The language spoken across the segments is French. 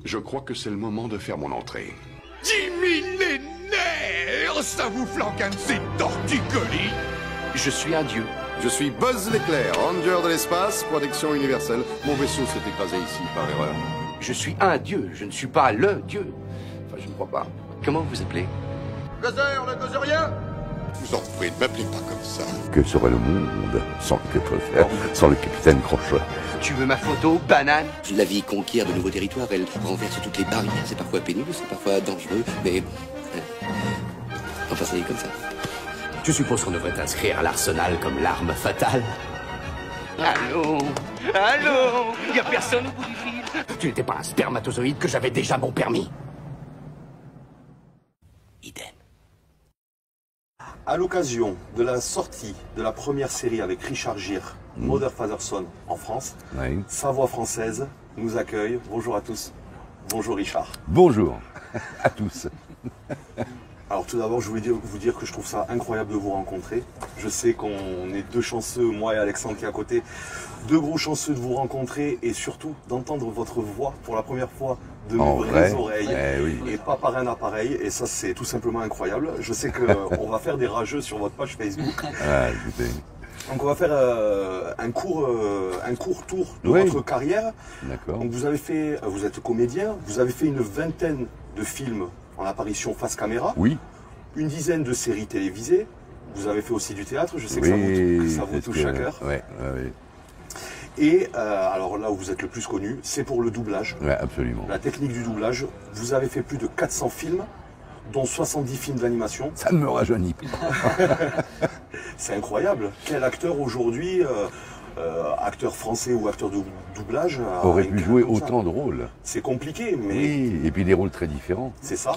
Je crois que c'est le moment de faire mon entrée. 10 millénaires, ça vous flanque un de ces torticolis. Je suis un dieu. Je suis Buzz l'éclair, ranger de l'espace, protection universelle. Mon vaisseau s'est écrasé ici par erreur. Je suis un dieu, je ne suis pas le dieu. Enfin, je ne crois pas. Comment vous appelez? Gozer, le gozerien. Vous en pouvez, ne m'appelez pas comme ça. Que serait le monde sans le capitaine Crochet? Tu veux ma photo, banane? La vie conquiert de nouveaux territoires, elle renverse toutes les barrières. C'est parfois pénible, c'est parfois dangereux, mais... enfin, ça y est comme ça. Je suppose qu'on devrait inscrire à l'arsenal comme l'arme fatale. Allô? Allô? Y a personne au bout du fil? Tu n'étais pas un spermatozoïde que j'avais déjà mon permis. Idem. À l'occasion de la sortie de la première série avec Richard Gere, Mother Father Son en France, Sa Voix française nous accueille. Bonjour à tous. Bonjour Richard. Bonjour à tous. Alors tout d'abord, je voulais vous dire que je trouve ça incroyable de vous rencontrer. Je sais qu'on est deux chanceux, moi et Alexandre qui est à côté, deux gros chanceux de vous rencontrer et surtout d'entendre votre voix pour la première fois de mes vraies oreilles et pas par un appareil. Et ça, c'est tout simplement incroyable. Je sais qu'on va faire des rageux sur votre page Facebook. Donc on va faire un court tour de votre carrière. D'accord. Donc vous êtes comédien, vous avez fait une vingtaine de films en apparition face caméra, une dizaine de séries télévisées, vous avez fait aussi du théâtre, je sais que ça vous touche à cœur. Et alors là où vous êtes le plus connu, c'est pour le doublage. Ouais, absolument. La technique du doublage, vous avez fait plus de 400 films, dont 70 films d'animation. Ça ne me rajeunit pas. C'est incroyable. Quel acteur aujourd'hui, acteur français ou acteur de doublage, aurait pu jouer autant de rôles? C'est compliqué, mais... Oui, et puis des rôles très différents. C'est ça.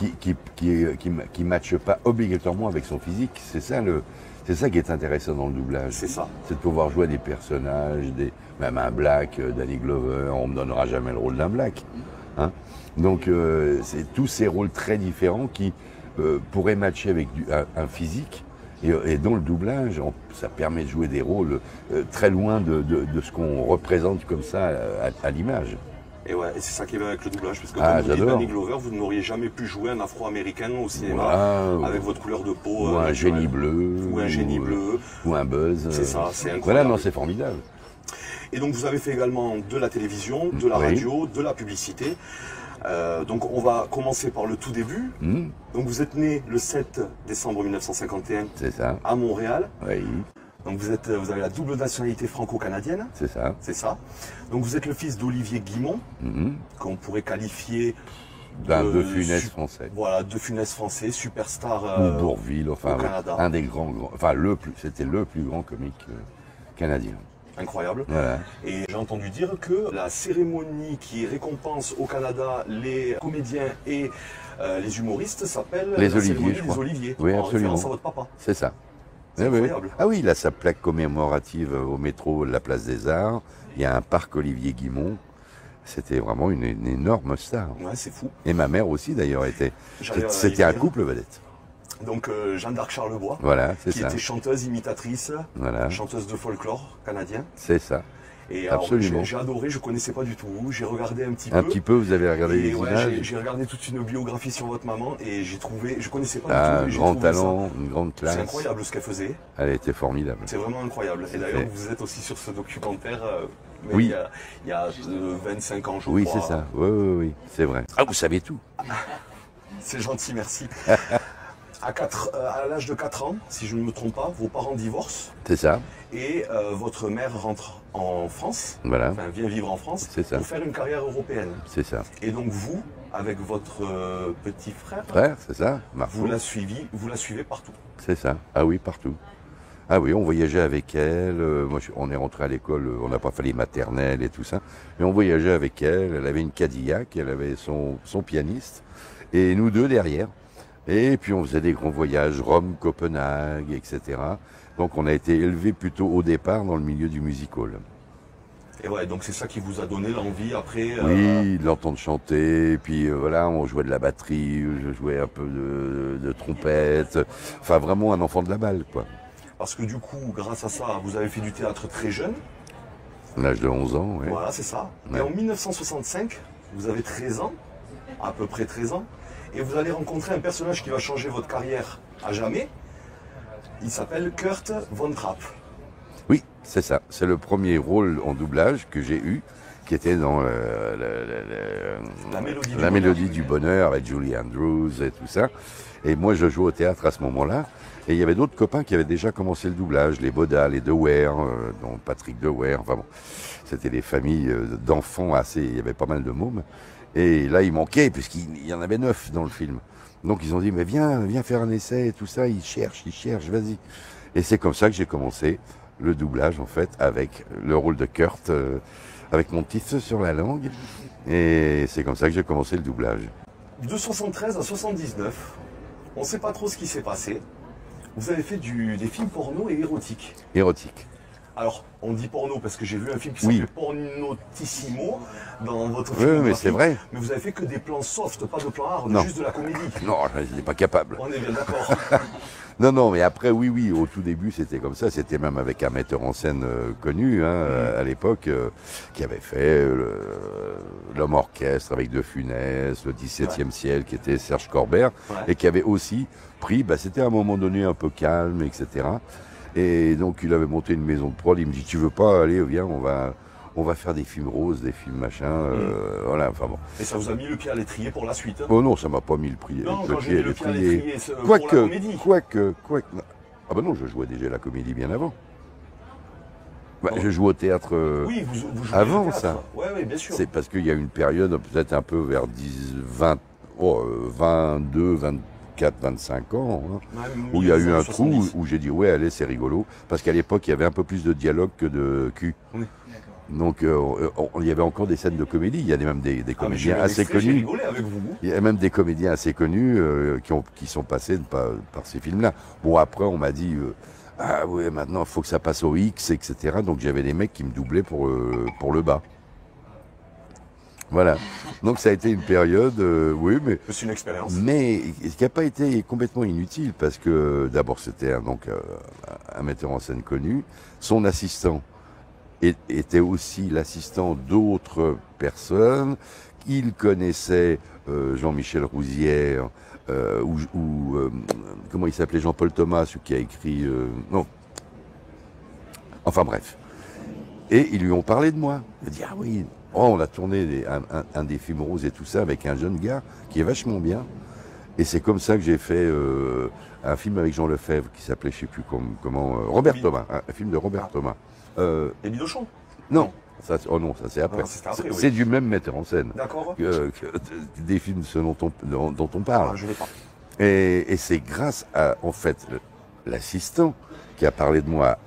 Qui matchent pas obligatoirement avec son physique. C'est ça qui est intéressant dans le doublage. C'est ça. C'est de pouvoir jouer des personnages, même un Black, Danny Glover, on ne me donnera jamais le rôle d'un Black. Hein, donc c'est tous ces rôles très différents qui pourraient matcher avec un physique. Et dans le doublage, ça permet de jouer des rôles très loin de ce qu'on représente comme ça à l'image. Et ouais, et c'est ça qui est bien avec le doublage, parce que comme vous dites Danny Glover, vous n'auriez jamais pu jouer un Afro-Américain au cinéma avec votre couleur de peau. Ou un génie bleu. Ou un génie bleu. Ou un Buzz. C'est ça, c'est incroyable. Voilà, non, c'est formidable. Et donc vous avez fait également de la télévision, de la radio, de la publicité. Donc on va commencer par le tout début. Donc vous êtes né le 7 décembre 1951 à Montréal. Donc vous avez la double nationalité franco-canadienne. C'est ça. C'est ça. Donc vous êtes le fils d'Olivier Guimont, qu'on pourrait qualifier de Funès français. Voilà, de Funès français, superstar ou Bourvil, enfin au Canada. Un des grands, enfin c'était le plus grand comique canadien. Incroyable. Voilà. Et j'ai entendu dire que la cérémonie qui récompense au Canada les comédiens et les humoristes s'appelle les Oliviers, je crois. Les Oliviers, oui, en absolument. référence à votre papa. C'est ça. C'est incroyable. Ah oui, il a sa plaque commémorative au métro de la Place des Arts. Il y a un parc Olivier Guimont. C'était vraiment une énorme star. Ouais, c'est fou. Et ma mère aussi d'ailleurs était. C'était un couple vedette. Donc Jeanne d'Arc Charlebois, qui était chanteuse, imitatrice, chanteuse de folklore canadien. C'est ça. Et absolument. J'ai adoré, je connaissais pas du tout. J'ai regardé un petit peu. Un petit peu, vous avez regardé les images. J'ai regardé toute une biographie sur votre maman et j'ai trouvé, je connaissais pas du tout. Un grand talent, une grande classe. C'est incroyable ce qu'elle faisait. Elle était formidable. C'est vraiment incroyable. Et d'ailleurs, vous êtes aussi sur ce documentaire. Mais il y a 25 ans, je crois. Oui, c'est ça. Oui, c'est vrai. Ah, vous savez tout. C'est gentil, merci. À l'âge de 4 ans, si je ne me trompe pas, vos parents divorcent. C'est ça. Et votre mère rentre en France, vient vivre en France, pour faire une carrière européenne. C'est ça. Et donc vous, avec votre petit frère, c'est ça, vous la suivez partout. C'est ça. Ah oui, partout. Ah oui, on voyageait avec elle. Moi, on est rentré à l'école, on n'a pas fait les maternelles et tout ça. Mais on voyageait avec elle. Elle avait une Cadillac, elle avait son pianiste. Et nous deux derrière. Et puis on faisait des grands voyages, Rome, Copenhague, etc. Donc on a été élevés plutôt au départ dans le milieu du music hall. Et ouais, donc c'est ça qui vous a donné l'envie après Oui, de l'entendre chanter, et puis voilà, on jouait de la batterie, je jouais un peu de trompette, enfin vraiment un enfant de la balle, quoi. Parce que du coup, grâce à ça, vous avez fait du théâtre très jeune. À l'âge de 11 ans, oui. Voilà, c'est ça. Et en 1965, vous avez 13 ans, à peu près 13 ans, et vous allez rencontrer un personnage qui va changer votre carrière à jamais. Il s'appelle Kurt Von Trapp. Oui, c'est ça. C'est le premier rôle en doublage que j'ai eu, qui était dans la mélodie du bonheur avec Julie Andrews et tout ça. Et moi, je jouais au théâtre à ce moment-là. Et il y avait d'autres copains qui avaient déjà commencé le doublage, les Baudal, les Dewey, dont Patrick Dewey. Enfin bon, c'était des familles d'enfants assez. Il y avait pas mal de mômes. Et là, il manquait, puisqu'il y en avait 9 dans le film. Donc ils ont dit, mais viens faire un essai et tout ça. Ils cherchent, vas-y. Et c'est comme ça que j'ai commencé le doublage, en fait, avec le rôle de Kurt, avec mon petit feu sur la langue. Et c'est comme ça que j'ai commencé le doublage. De 73 à 79, on ne sait pas trop ce qui s'est passé. Vous avez fait des films porno et érotiques. Érotique. Alors, on dit porno parce que j'ai vu un film qui s'appelle Pornotissimo dans votre film. Oui, mais c'est vrai. Mais vous avez fait que des plans soft, pas de plans hard, juste de la comédie. Non, je n'ai pas capable. On est bien d'accord. Non, mais après, oui, au tout début, c'était comme ça. C'était même avec un metteur en scène connu, à l'époque, qui avait fait l'Homme Orchestre avec De Funès, le 17e ciel, qui était Serge Corbert, et qui avait aussi pris, c'était à un moment donné un peu calme, etc. Et donc, il avait monté une maison de prod. Il me dit, tu veux pas, allez, viens, on va faire des films roses, des films machin, voilà, enfin bon. Et ça vous a mis le pied à l'étrier pour la suite, hein? Oh non, ça m'a pas mis le pied à l'étrier. Pour la comédie. Quoique. Ah ben non, je jouais déjà la comédie bien avant. Je jouais au théâtre oui, vous jouez avant au théâtre. ça. Oui, bien sûr. C'est parce qu'il y a une période, peut-être un peu vers 22, 24, 25 ans, où il y a eu un trou où j'ai dit, ouais, allez, c'est rigolo. Parce qu'à l'époque, il y avait un peu plus de dialogue que de cul. Oui. Donc, il y avait encore des scènes de comédie. Il y a même des comédiens assez connus. Il y a même des comédiens assez connus qui sont passés par ces films-là. Bon, après, on m'a dit, ah ouais, maintenant, il faut que ça passe au X, etc. Donc, j'avais des mecs qui me doublaient pour le bas. Voilà. Donc, ça a été une période, oui, mais. C'est une expérience. Mais ce qui n'a pas été complètement inutile, parce que d'abord, c'était un metteur en scène connu. Son assistant était aussi l'assistant d'autres personnes. Il connaissait Jean-Michel Rouzière, comment il s'appelait, Jean-Paul Thomas, celui qui a écrit... non. Enfin bref. Et ils lui ont parlé de moi. Il a dit, ah oui, on a tourné un des films roses et tout ça avec un jeune gars qui est vachement bien. Et c'est comme ça que j'ai fait un film avec Jean Lefebvre qui s'appelait, je ne sais plus comment, Robert Thomas, un film de Robert Thomas. Et Bidochon? Non. Ça, oh non, ça c'est après. C'est du même metteur en scène. D'accord. Que des films dont on parle. Ah, je l'ai pas. Et c'est grâce à, en fait, l'assistant qui a parlé de moi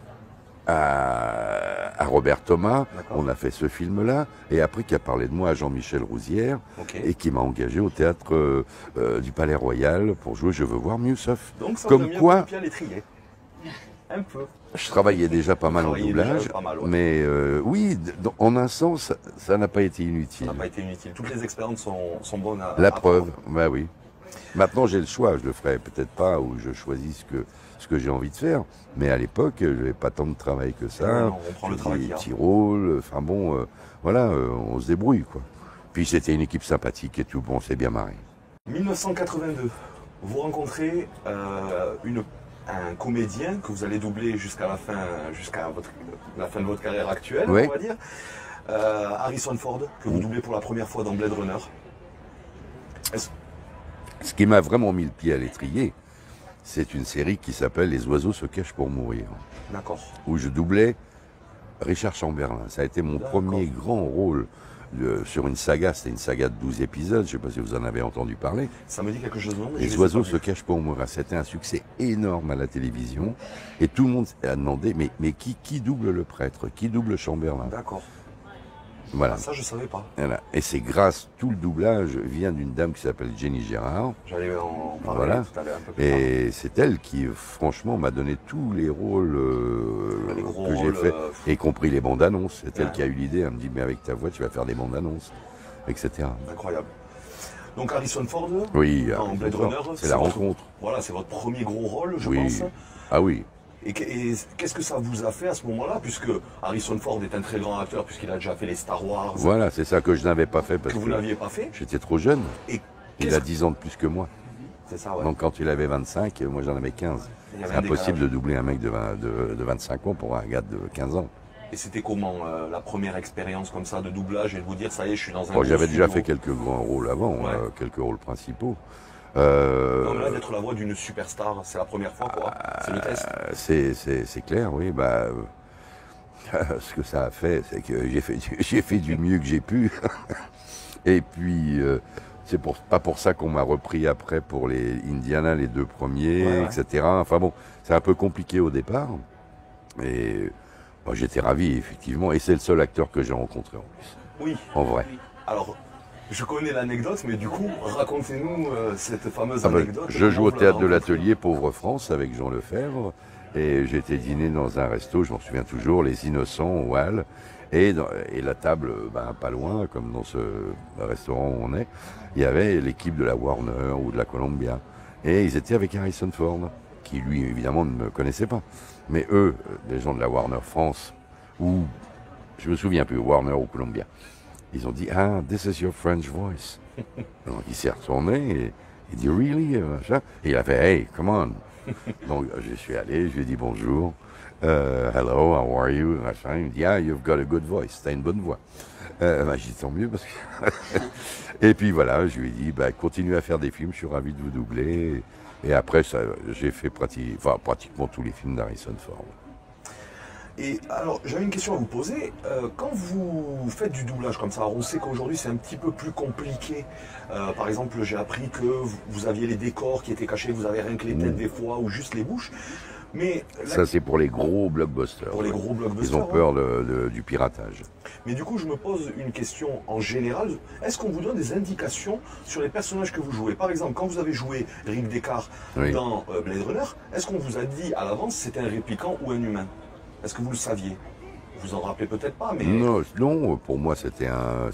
à Robert Thomas. On a fait ce film-là. Et après, qui a parlé de moi à Jean-Michel Rouzière. Et qui m'a engagé au théâtre du Palais Royal pour jouer Je veux voir Miussoff. Donc ça comme quoi. Un peu. Je travaillais déjà pas mal en doublage, mais oui, en un sens, ça n'a pas été inutile. Ça n'a pas été inutile. Toutes les expériences sont bonnes à la preuve, bah oui. Maintenant, j'ai le choix. Je le ferai peut-être pas, ou je choisis ce que j'ai envie de faire. Mais à l'époque, je n'avais pas tant de travail que ça. On prend le travail. Des petits rôles. Enfin bon, voilà, on se débrouille, quoi. Puis c'était une équipe sympathique et tout. Bon, c'est bien marré. 1982, vous rencontrez un comédien que vous allez doubler jusqu'à la fin de votre carrière actuelle, on va dire. Harrison Ford, que vous doublez pour la première fois dans Blade Runner. Ce qui m'a vraiment mis le pied à l'étrier, c'est une série qui s'appelle Les oiseaux se cachent pour mourir. D'accord. Où je doublais Richard Chamberlain. Ça a été mon premier grand rôle sur une saga. C'était une saga de 12 épisodes. Je ne sais pas si vous en avez entendu parler. Ça me dit quelque chose, non? Les oiseaux se cachent pour mourir. C'était un succès énorme à la télévision. Et tout le monde a demandé, mais qui double le prêtre? Qui double Chamberlain? D'accord. Voilà. Ah, ça, je ne savais pas. Voilà. Et c'est grâce, tout le doublage vient d'une dame qui s'appelle Jenny Gérard. J'allais en parler tout à l'heure un peu plus tard. Et c'est elle qui, franchement, m'a donné tous les rôles que j'ai fait, y compris les bandes annonces. C'est elle qui a eu l'idée. Elle me dit, mais avec ta voix, tu vas faire des bandes annonces, etc. Incroyable. Donc Harrison Ford, oui, dans Blade Runner, c'est la rencontre. Voilà, c'est votre premier gros rôle, je pense. Ah oui. Et qu'est-ce que ça vous a fait à ce moment-là, puisque Harrison Ford est un très grand acteur, puisqu'il a déjà fait les Star Wars. Voilà, c'est ça que je n'avais pas fait parce que vous n'aviez pas fait. J'étais trop jeune. Et il a 10 ans de plus que moi. C'est ça, ouais. Donc quand il avait 25, moi j'en avais 15. C'est impossible de doubler un mec de 25 ans pour un gars de 15 ans. Et c'était comment la première expérience comme ça de doublage et de vous dire ça y est, je suis dans un Bon, j'avais déjà fait quelques grands rôles avant, quelques rôles principaux. Non, mais là, d'être la voix d'une superstar, c'est la première fois, quoi. C'est le test. C'est clair, oui. Ce que ça a fait, c'est que j'ai fait du mieux que j'ai pu. Et puis, c'est pas pour ça qu'on m'a repris après pour les Indiana, les 2 premiers, etc. Enfin bon, c'est un peu compliqué au départ. Et bon, j'étais ravi, effectivement. Et c'est le seul acteur que j'ai rencontré en plus. Oui. En vrai. Alors, je connais l'anecdote, mais du coup, racontez-nous cette fameuse anecdote. Je joue au théâtre de l'Atelier Pauvre France avec Jean Lefebvre. Et j'étais dîner dans un resto, je m'en souviens toujours, Les Innocents au Halles. Et la table, pas loin, comme dans ce restaurant où on est, il y avait l'équipe de la Warner ou de la Columbia. Et ils étaient avec Harrison Ford, qui lui, évidemment, ne me connaissait pas. Mais eux, les gens de la Warner France, ou je me souviens plus, Warner ou Columbia, ils ont dit, ah, this is your French voice. Donc il s'est retourné et il dit, really? Et il a fait, hey, come on. Donc je suis allé, je lui ai dit bonjour. Hello, how are you? Machin. Il me dit, ah, you've got a good voice, t'as une bonne voix. J'ai dit, tant mieux parce que. Et puis voilà, je lui ai dit, continue à faire des films, je suis ravi de vous doubler. Et après, j'ai fait pratiquement tous les films d'Harrison Ford. Et alors, j'avais une question à vous poser. Quand vous faites du doublage comme ça, on sait qu'aujourd'hui c'est un petit peu plus compliqué. Par exemple, j'ai appris que vous aviez les décors qui étaient cachés, vous avez rien que les têtes des fois ou juste les bouches. Mais ça, c'est pour les gros blockbusters. Pour les gros blockbusters. Ils ont peur du piratage. Mais du coup, je me pose une question en général. Est-ce qu'on vous donne des indications sur les personnages que vous jouez? Par exemple, quand vous avez joué Rick Deckard dans Blade Runner, est-ce qu'on vous a dit à l'avance si c'était un répliquant ou un humain? Est-ce que vous le saviez? Vous en rappelez peut-être pas, mais... Non, pour moi, c'était un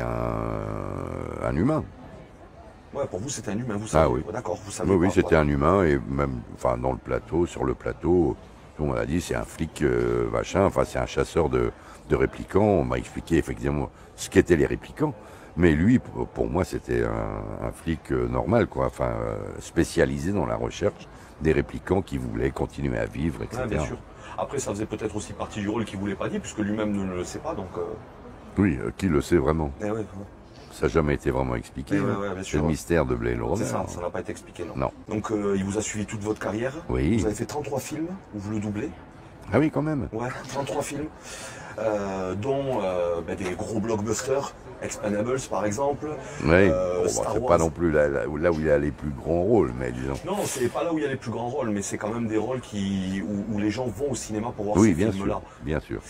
humain. Ouais, pour vous, c'était un humain, vous savez. Ah oui. D'accord, vous savez. Oui, c'était un humain, et même dans le plateau, sur le plateau, on m'a dit, c'est un flic, c'est un chasseur de répliquants. On m'a expliqué effectivement ce qu'étaient les répliquants. Mais lui, pour moi, c'était un flic normal, quoi, spécialisé dans la recherche des répliquants qui voulaient continuer à vivre, etc. Ouais, bien sûr. Après, ça faisait peut-être aussi partie du rôle qu'il ne voulait pas dire, puisque lui-même ne le sait pas, donc... Oui, qui le sait vraiment? Ouais. Ça n'a jamais été vraiment expliqué. C'est le mystère de Blade Runner. C'est ça n'a pas été expliqué, non. Non. Donc, il vous a suivi toute votre carrière. Oui. Vous avez fait 33 films où vous le doublez. Ah oui, quand même. Ouais, 33 films, dont des gros blockbusters, Expendables par exemple. Oui, Star c'est Wars. pas non plus là où il y a les plus grands rôles, mais disons. Non, c'est pas là où il y a les plus grands rôles, mais c'est quand même des rôles où les gens vont au cinéma pour voir ces films-là. Bien sûr.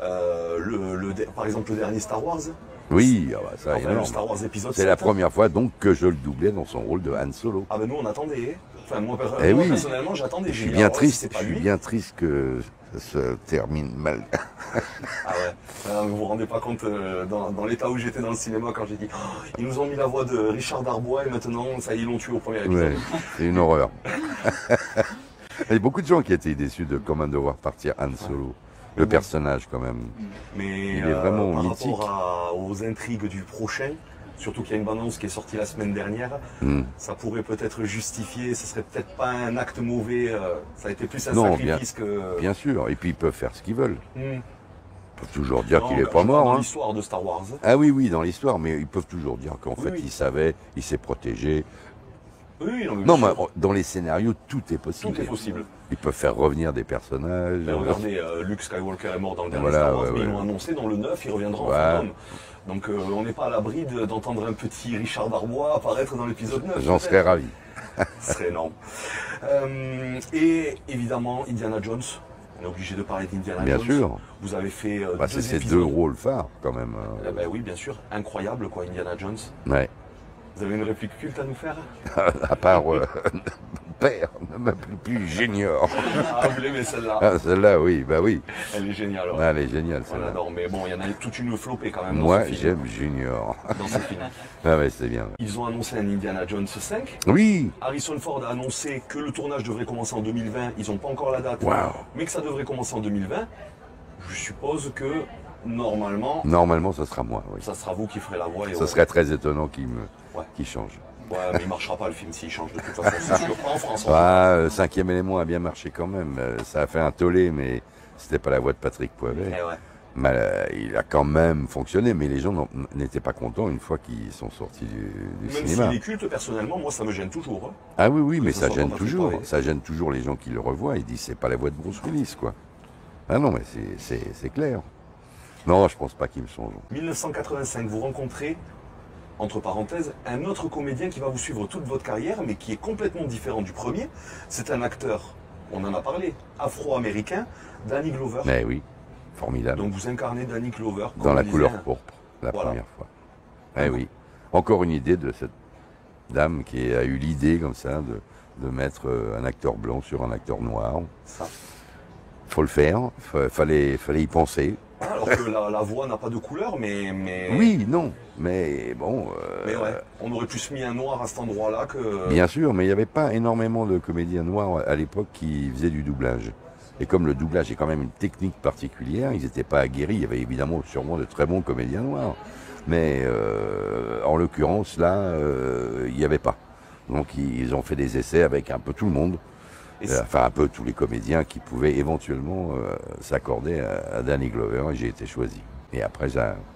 Par exemple, le dernier Star Wars. Oui, ça le Star Wars épisode 7. C'est la première fois donc que je le doublais dans son rôle de Han Solo. Ah ben nous on attendait. Enfin moi personnellement j'attendais. Je suis bien triste. Je suis bien triste que ça se termine mal. Ah ouais. Vous vous rendez pas compte dans l'état où j'étais dans le cinéma quand j'ai dit ils nous ont mis la voix de Richard Darbois et maintenant ça y est, ils l'ont tué au premier épisode. Ouais, c'est une horreur. Il y a beaucoup de gens qui étaient déçus de comment devoir partir Han Solo. Le personnage quand même. Mais il est vraiment par mythique. Rapport aux intrigues du prochain, surtout qu'il y a une bande-annonce qui est sortie la semaine dernière, ça pourrait peut-être justifier, ce serait peut-être pas un acte mauvais, ça a été plus un sacrifice que... Bien sûr, et puis ils peuvent faire ce qu'ils veulent. Ils peuvent toujours dire qu'il n'est pas mort. Dans l'histoire de Star Wars. Ah oui, dans l'histoire, mais ils peuvent toujours dire qu'en fait il savait, il s'est protégé. Oui, non, mais dans les scénarios, tout est possible. Tout est possible. Ils peuvent faire revenir des personnages. Mais regardez, Luke Skywalker est mort dans le dernier Star Wars, mais ils l'ont annoncé dans le 9, il reviendra en fantôme. Donc on n'est pas à l'abri d'entendre un petit Richard Darbois apparaître dans l'épisode 9. J'en serais ravi. Ce serait énorme. Et évidemment, Indiana Jones. On est obligé de parler d'Indiana Jones. Bien sûr. Vous avez fait c'est ces deux rôles phares, quand même. Oui, bien sûr. Incroyable, quoi, Indiana Jones. Ouais. Vous avez une réplique culte à nous faire? À part père ne m'appelle plus Junior. Ah, vous l'aimez celle-là? Ah, celle-là, oui, bah oui. Elle est géniale. Ouais. Ah, elle est géniale, On celle-là. adore, mais bon, il y en a toute une flopée quand même. Moi, j'aime Junior. Dans ce film. Ah ouais, c'est bien. Ils ont annoncé un Indiana Jones 5. Oui. Harrison Ford a annoncé que le tournage devrait commencer en 2020. Ils n'ont pas encore la date, Waouh. mais que ça devrait commencer en 2020. Je suppose que normalement, Normalement, ça sera moi, oui. ça sera vous qui ferez la voix. Et Ça serait très étonnant qu'il Ouais. change. Ouais, mais il marchera pas le film s'il change de toute façon. C'est sûr, pas en France. Ah, Cinquième élément a bien marché quand même. Ça a fait un tollé, mais c'était pas la voix de Patrick Poivet. Eh ouais. Mais il a quand même fonctionné, mais les gens n'étaient pas contents une fois qu'ils sont sortis du Même cinéma. s'il est culte, personnellement, moi ça me gêne toujours. Hein. Ah oui, oui, mais ce ça soit gêne pas Patrick toujours. Poivet. Ça gêne toujours les gens qui le revoient. Ils disent c'est pas la voix de Bruce Willis, quoi. Ah non, mais c'est clair. Non, je pense pas qu'il me change. 1985, vous rencontrez, entre parenthèses, un autre comédien qui va vous suivre toute votre carrière, mais qui est complètement différent du premier. C'est un acteur, on en a parlé, afro-américain, Danny Glover. Mais oui, formidable. Donc vous incarnez Danny Glover. Dans comme la on couleur disait. pourpre, la Voilà. première fois. Eh oui. Encore une idée de cette dame qui a eu l'idée comme ça de mettre un acteur blanc sur un acteur noir. Ça. Faut le faire, fallait y penser. Alors que la voix n'a pas de couleur, mais... Oui, non, mais bon. Mais ouais, on aurait plus mis un noir à cet endroit-là que... Bien sûr, mais il n'y avait pas énormément de comédiens noirs à l'époque qui faisaient du doublage. Et comme le doublage est quand même une technique particulière, ils n'étaient pas aguerris. Il y avait évidemment sûrement de très bons comédiens noirs. Mais en l'occurrence, là, il n'y avait pas. Donc ils ont fait des essais avec un peu tout le monde. Enfin, un peu tous les comédiens qui pouvaient éventuellement s'accorder à Danny Glover. Et j'ai été choisi. Et après,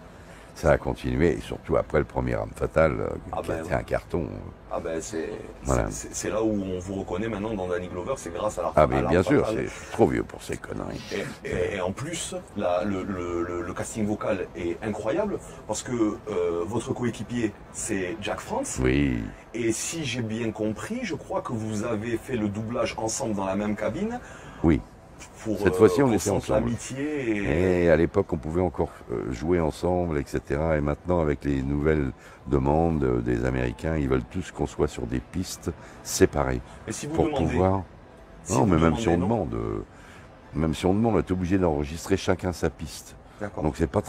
ça a continué. Et surtout après le premier Arme Fatale, qui a été un carton. Ah ben Voilà. c'est là où on vous reconnaît maintenant dans Danny Glover, c'est grâce à la Ah mais bien sûr, je suis trop vieux pour ces conneries. Et en plus, le casting vocal est incroyable parce que votre coéquipier c'est Jack France. Oui. Et si j'ai bien compris, je crois que vous avez fait le doublage ensemble dans la même cabine. Oui. Pour, cette fois-ci, on qu'on était sente ensemble. l'amitié. Et à l'époque, on pouvait encore jouer ensemble, etc. Et maintenant, avec les nouvelles demandes des Américains, ils veulent tous qu'on soit sur des pistes séparées. Et si vous pour demandez, pouvoir. si Non, vous mais même si on demandez, demande, on est obligé d'enregistrer chacun sa piste. D'accord. Donc c'est pas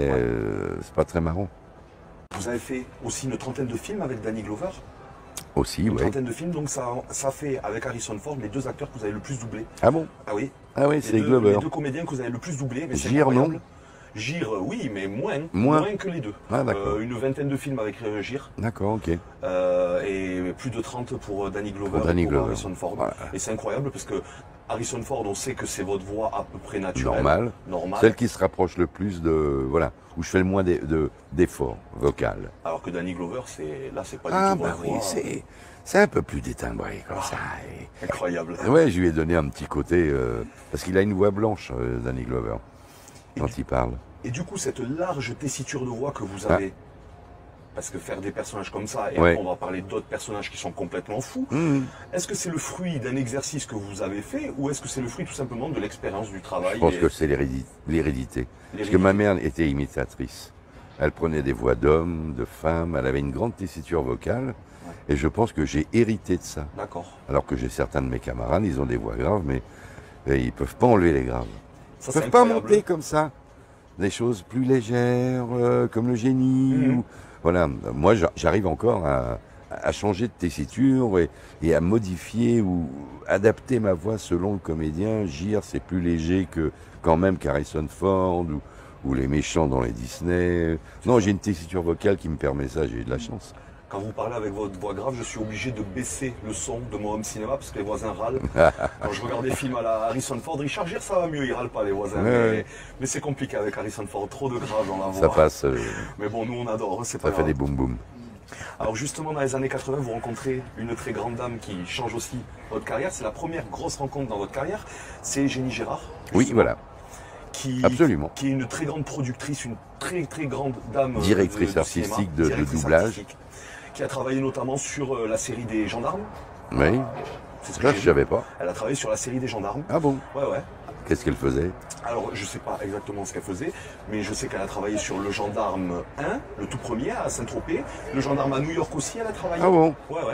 très marrant. Vous avez fait aussi une trentaine de films avec Danny Glover. Aussi, Une oui. trentaine de films, donc ça fait avec Harrison Ford les deux acteurs que vous avez le plus doublés. Ah bon? Ah oui. Ah oui, Les c'est deux- Glover. Les deux comédiens que vous avez le plus doublés. Mais c'est Gire, incroyable. non? Gire, oui, mais moins que les deux. Ah d'accord. Une vingtaine de films avec Gire. D'accord, ok. Et plus de 30 pour Danny Glover Pour Danny et pour Glover. Harrison Ford. Voilà. Et c'est incroyable parce que Harrison Ford, on sait que c'est votre voix à peu près naturelle. Normal. Celle qui se rapproche le plus de... Voilà, où je fais le moins d'efforts vocal. Alors que Danny Glover, c'est pas Ah du tout bah votre oui, voix. c'est un peu plus détimbré comme ça. Incroyable. Ouais, je lui ai donné un petit côté... parce qu'il a une voix blanche, Danny Glover, quand il parle. Et du coup, cette large tessiture de voix que vous avez, parce que faire des personnages comme ça, et Ouais. après on va parler d'autres personnages qui sont complètement fous, est-ce que c'est le fruit d'un exercice que vous avez fait, ou est-ce que c'est le fruit tout simplement de l'expérience du travail? Je pense que c'est l'hérédité. Parce que ma mère était imitatrice. Elle prenait des voix d'hommes, de femmes, elle avait une grande tessiture vocale, et je pense que j'ai hérité de ça. D'accord. Alors que j'ai certains de mes camarades, ils ont des voix graves, mais ils peuvent pas enlever les graves. Ça, Ils c'est peuvent pas incroyable. monter comme ça. Des choses plus légères, comme le génie. Ou... Voilà, moi j'arrive encore à changer de tessiture et à modifier ou adapter ma voix selon le comédien. Gire, c'est plus léger que quand même qu'Harrison Ford ou les méchants dans les Disney. Non, j'ai une tessiture vocale qui me permet ça, j'ai eu de la chance. Quand vous parlez avec votre voix grave, je suis obligé de baisser le son de mon home cinéma parce que les voisins râlent. Quand je regarde des films à la Harrison Ford, Richard Gere, ça va mieux, ils râlent pas les voisins. Ouais. Mais c'est compliqué avec Harrison Ford, trop de grave dans la voix. Ça passe, Mais bon, nous on adore, c'est pas ça fait grave. des boum boum. Alors justement, dans les années 80, vous rencontrez une très grande dame qui change aussi votre carrière. C'est la première grosse rencontre dans votre carrière. C'est Jenny Gérard. Oui, justement, voilà. Absolument. Qui est une très grande productrice, une très très grande dame. Directrice artistique de doublage. Artistique, qui a travaillé notamment sur la série des gendarmes. Oui. C'est ce que Ça, j'ai je vu. savais pas. Elle a travaillé sur la série des gendarmes. Ah bon? Ouais, ouais. Qu'est-ce qu'elle faisait? Alors, je sais pas exactement ce qu'elle faisait, mais je sais qu'elle a travaillé sur le gendarme 1, le tout premier à Saint-Tropez. Le gendarme à New York aussi, elle a travaillé. Ah bon? Ouais, ouais.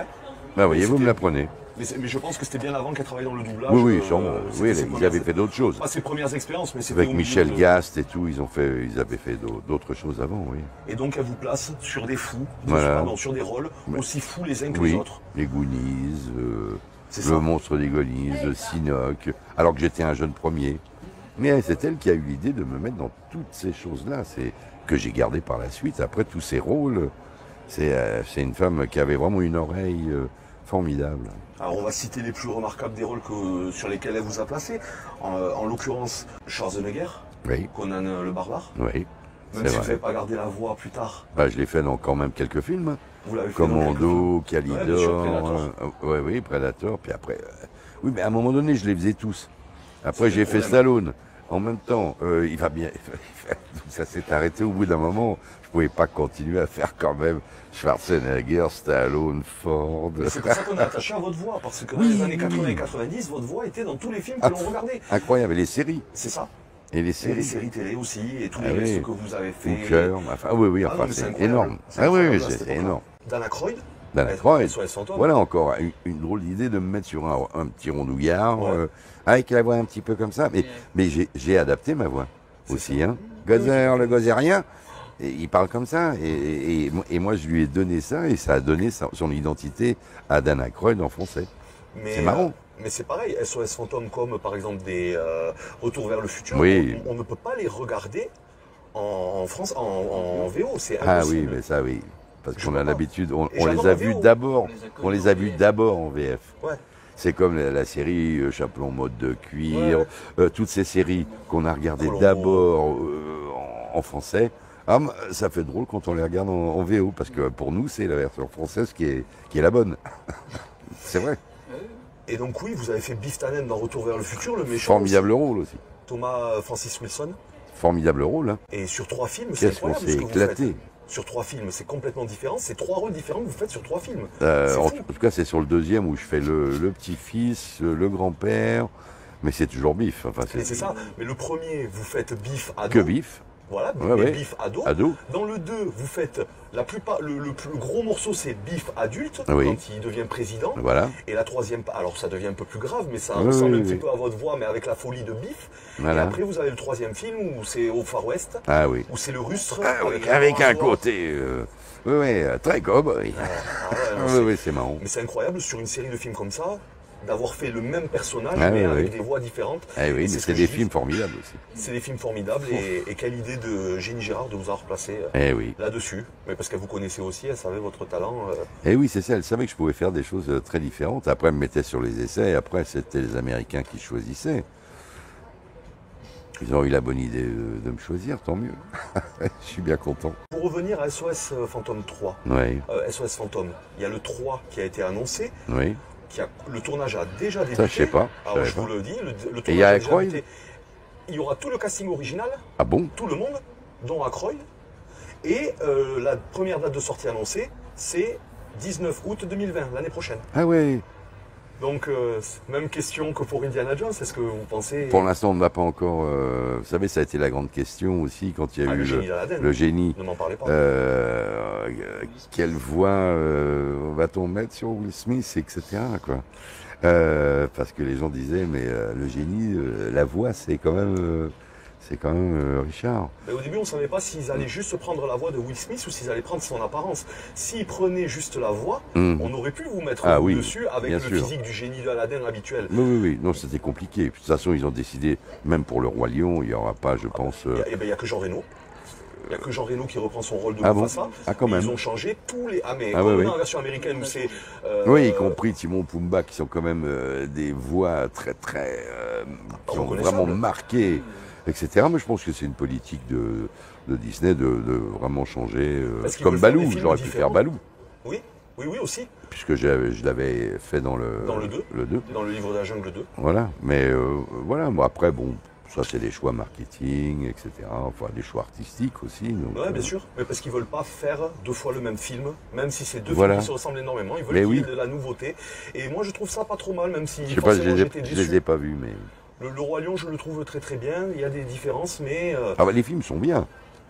Bah voyez, vous me l'apprenez. Mais je pense que c'était bien avant qu'elle travaille dans le doublage. Oui, oui, sûrement. Oui, ses ils premières- avaient fait d'autres choses. Pas ses premières expériences, mais c'était Avec au milieu Michel de- Gast et tout, ils avaient fait d'autres choses avant, oui. Et donc elle vous place sur des fous, Voilà. pardon, sur des rôles aussi fous les uns que les Oui, autres. les Goonies, C'est le ça. monstre des Goonies, Sinoc, alors que j'étais un jeune premier. Mais c'est elle qui a eu l'idée de me mettre dans toutes ces choses-là, c'est que j'ai gardé par la suite. Après tous ces rôles, c'est une femme qui avait vraiment une oreille formidable. Alors on va citer les plus remarquables des rôles sur lesquels elle vous a placé. En l'occurrence, Schwarzenegger, Oui, Conan le barbare. oui, Même c'est si vous vrai. n'avez pas gardé la voix plus tard, Bah, je l'ai fait dans quand même quelques films, hein. vous l'avez fait dans quelques films. Commando, Ouais, bien sûr, Calidor, Predator. oui, Predator, puis après, oui, mais à un moment donné, je les faisais tous. Après, C'est j'ai le fait problème. Stallone. En même temps, il va bien, ça s'est arrêté au bout d'un moment. Je pouvais pas continuer à faire quand même Schwarzenegger, Stallone, Ford. Mais c'est pour ça qu'on est attaché à votre voix, parce que dans Oui, les années 80 oui. et 90, votre voix était dans tous les films que Ah, l'on regardait. Incroyable, et les séries. C'est ça. Et les Et séries. les séries télé aussi, et tous Ah les oui. restes que vous avez fait. Hooker, enfin, oui, oui, Ah non, enfin, mais c'est c'est incroyable. énorme. C'est Ah oui, incroyable oui, à cette c'est époque-là. énorme. Dan Aykroyd, Dan Aykroyd. SOS Fantôme. Voilà encore une drôle d'idée de me mettre sur un petit rondouillard, Ouais. avec la voix un petit peu comme ça. Mais j'ai adapté ma voix C'est aussi. ça. Hein. Gozer, le gozérien, et il parle comme ça. Et moi, je lui ai donné ça, et ça a donné son identité à Dan Aykroyd en français. Mais, C'est marrant. Mais c'est pareil, SOS Fantôme, comme par exemple des Retour vers le futur, Oui. on ne peut pas les regarder en France, en VO, c'est Ah impossible. oui, mais ça, oui. Parce Je qu'on vois a pas. l'habitude, on Et j'adore les a la vus VO. d'abord. On les a vus d'abord en VF. Ouais. C'est comme la série Chaplon mode de cuir, Ouais. toutes ces séries qu'on a regardées Colombo. d'abord en français. Ah, ça fait drôle quand on les regarde en VO, parce que pour nous, c'est la version française qui est la bonne. C'est vrai. Et donc oui, vous avez fait Biff Tannen dans Retour vers le futur, le méchant. Formidable aussi. rôle aussi. Thomas Francis Wilson. Formidable rôle. Hein. Et sur 3 films, c'est Qu'est-ce qu'on incroyable s'est ce que vous éclaté. faites. Sur 3 films, c'est complètement différent. C'est 3 rôles différents que vous faites sur 3 films. En C'est fou. tout cas, c'est sur le deuxième où je fais le petit-fils, le grand-père, mais c'est toujours Biff. Enfin, Et c'est ça. Mais le premier, vous faites Biff ado. Que Biff, Voilà, Ouais, mais ouais. Biff ado. ado. Dans le 2, vous faites la plupart. Le plus gros morceau, c'est Biff adulte, Oui. quand il devient président. Voilà. Et la troisième, alors ça devient un peu plus grave, mais ça Oui, ressemble oui, un petit oui. peu à votre voix, mais avec la folie de Biff. Voilà. Et après, vous avez le troisième film où c'est au Far West, Ah oui. où c'est le rustre. Ah oui, un avec un rasoir. côté, très cowboy. Ah ouais, non, Oui, c'est- oui, c'est marrant. Mais c'est incroyable sur une série de films comme ça, d'avoir fait le même personnage, Ah mais oui, avec oui. des voix différentes. Ah Et oui, mais ce c'est que des je dis. films formidables aussi. C'est des films formidables et quelle idée de Génie Gérard de vous avoir placé Eh oui. là-dessus. Mais parce qu'elle vous connaissait aussi, elle savait votre talent. Eh oui, c'est ça, elle savait que je pouvais faire des choses très différentes. Après, elle me mettait sur les essais, et après, c'était les Américains qui choisissaient. Ils ont eu la bonne idée de me choisir, tant mieux. Je suis bien content. Pour revenir à SOS Fantôme 3, Oui, SOS Fantôme, il y a le 3 qui a été annoncé, oui. le tournage a déjà débuté. Ça, je sais pas. je Alors savais je pas. vous le dis, le tournage il y a a déjà Aykroyd débuté. Il y aura tout le casting original, Ah bon? tout le monde, dont Aykroyd. Et la première date de sortie annoncée, c'est 19 août 2020, l'année prochaine. Ah ouais. Donc, même question que pour Indiana Jones, est-ce que vous pensez... Pour l'instant, on ne va pas encore... vous savez, ça a été la grande question aussi quand il y a Ah, eu le génie d'Aladin. le génie. Ne m'en parlez pas. Quelle voix va-t-on mettre sur Will Smith, etc. Quoi. Parce que les gens disaient, mais le génie, la voix, c'est quand même Richard. Mais au début, on ne savait pas s'ils allaient juste prendre la voix de Will Smith ou s'ils allaient prendre son apparence. S'ils prenaient juste la voix, on aurait pu vous mettre Ah oui, dessus avec bien le sûr. physique du génie d'Aladin habituel. Oui, oui, oui. Non, c'était compliqué. Puis, de toute façon, ils ont décidé, même pour le Roi Lion, il n'y aura pas, je pense... Il n'y a que Jean Reno. Il n'y a que Jean Reno qui reprend son rôle de Ah bon Mufasa. Ah, quand Mais même. Ils ont changé tous les... Ah, mais Ah, comme oui, dans oui. la version américaine où c'est... Oui, y compris Timon Pumba, qui sont quand même des voix très, très... qui ont Reconnaissables. vraiment marqué, etc. Mais je pense que c'est une politique de Disney de vraiment changer... Parce qu'ils comme veulent faire Balou, des films j'aurais pu faire différents. Balou. Oui, oui, oui, aussi. Puisque je l'avais fait dans le 2. Le 2. Dans le livre de la jungle 2. Voilà. Mais voilà, bon, après, bon, ça c'est des choix marketing, etc. Enfin, des choix artistiques aussi. Donc, Oui, bien sûr. Mais parce qu'ils ne veulent pas faire 2 fois le même film, même si c'est 2 Voilà. films qui se ressemblent énormément. Ils veulent Mais qu'il y ait oui. de la nouveauté. Et moi, je trouve ça pas trop mal, même si je sais pas, forcément j'étais je les déçu. ai pas vus, mais... Le Roi Lion, je le trouve très très bien. Il y a des différences, mais Ah bah, les films sont bien.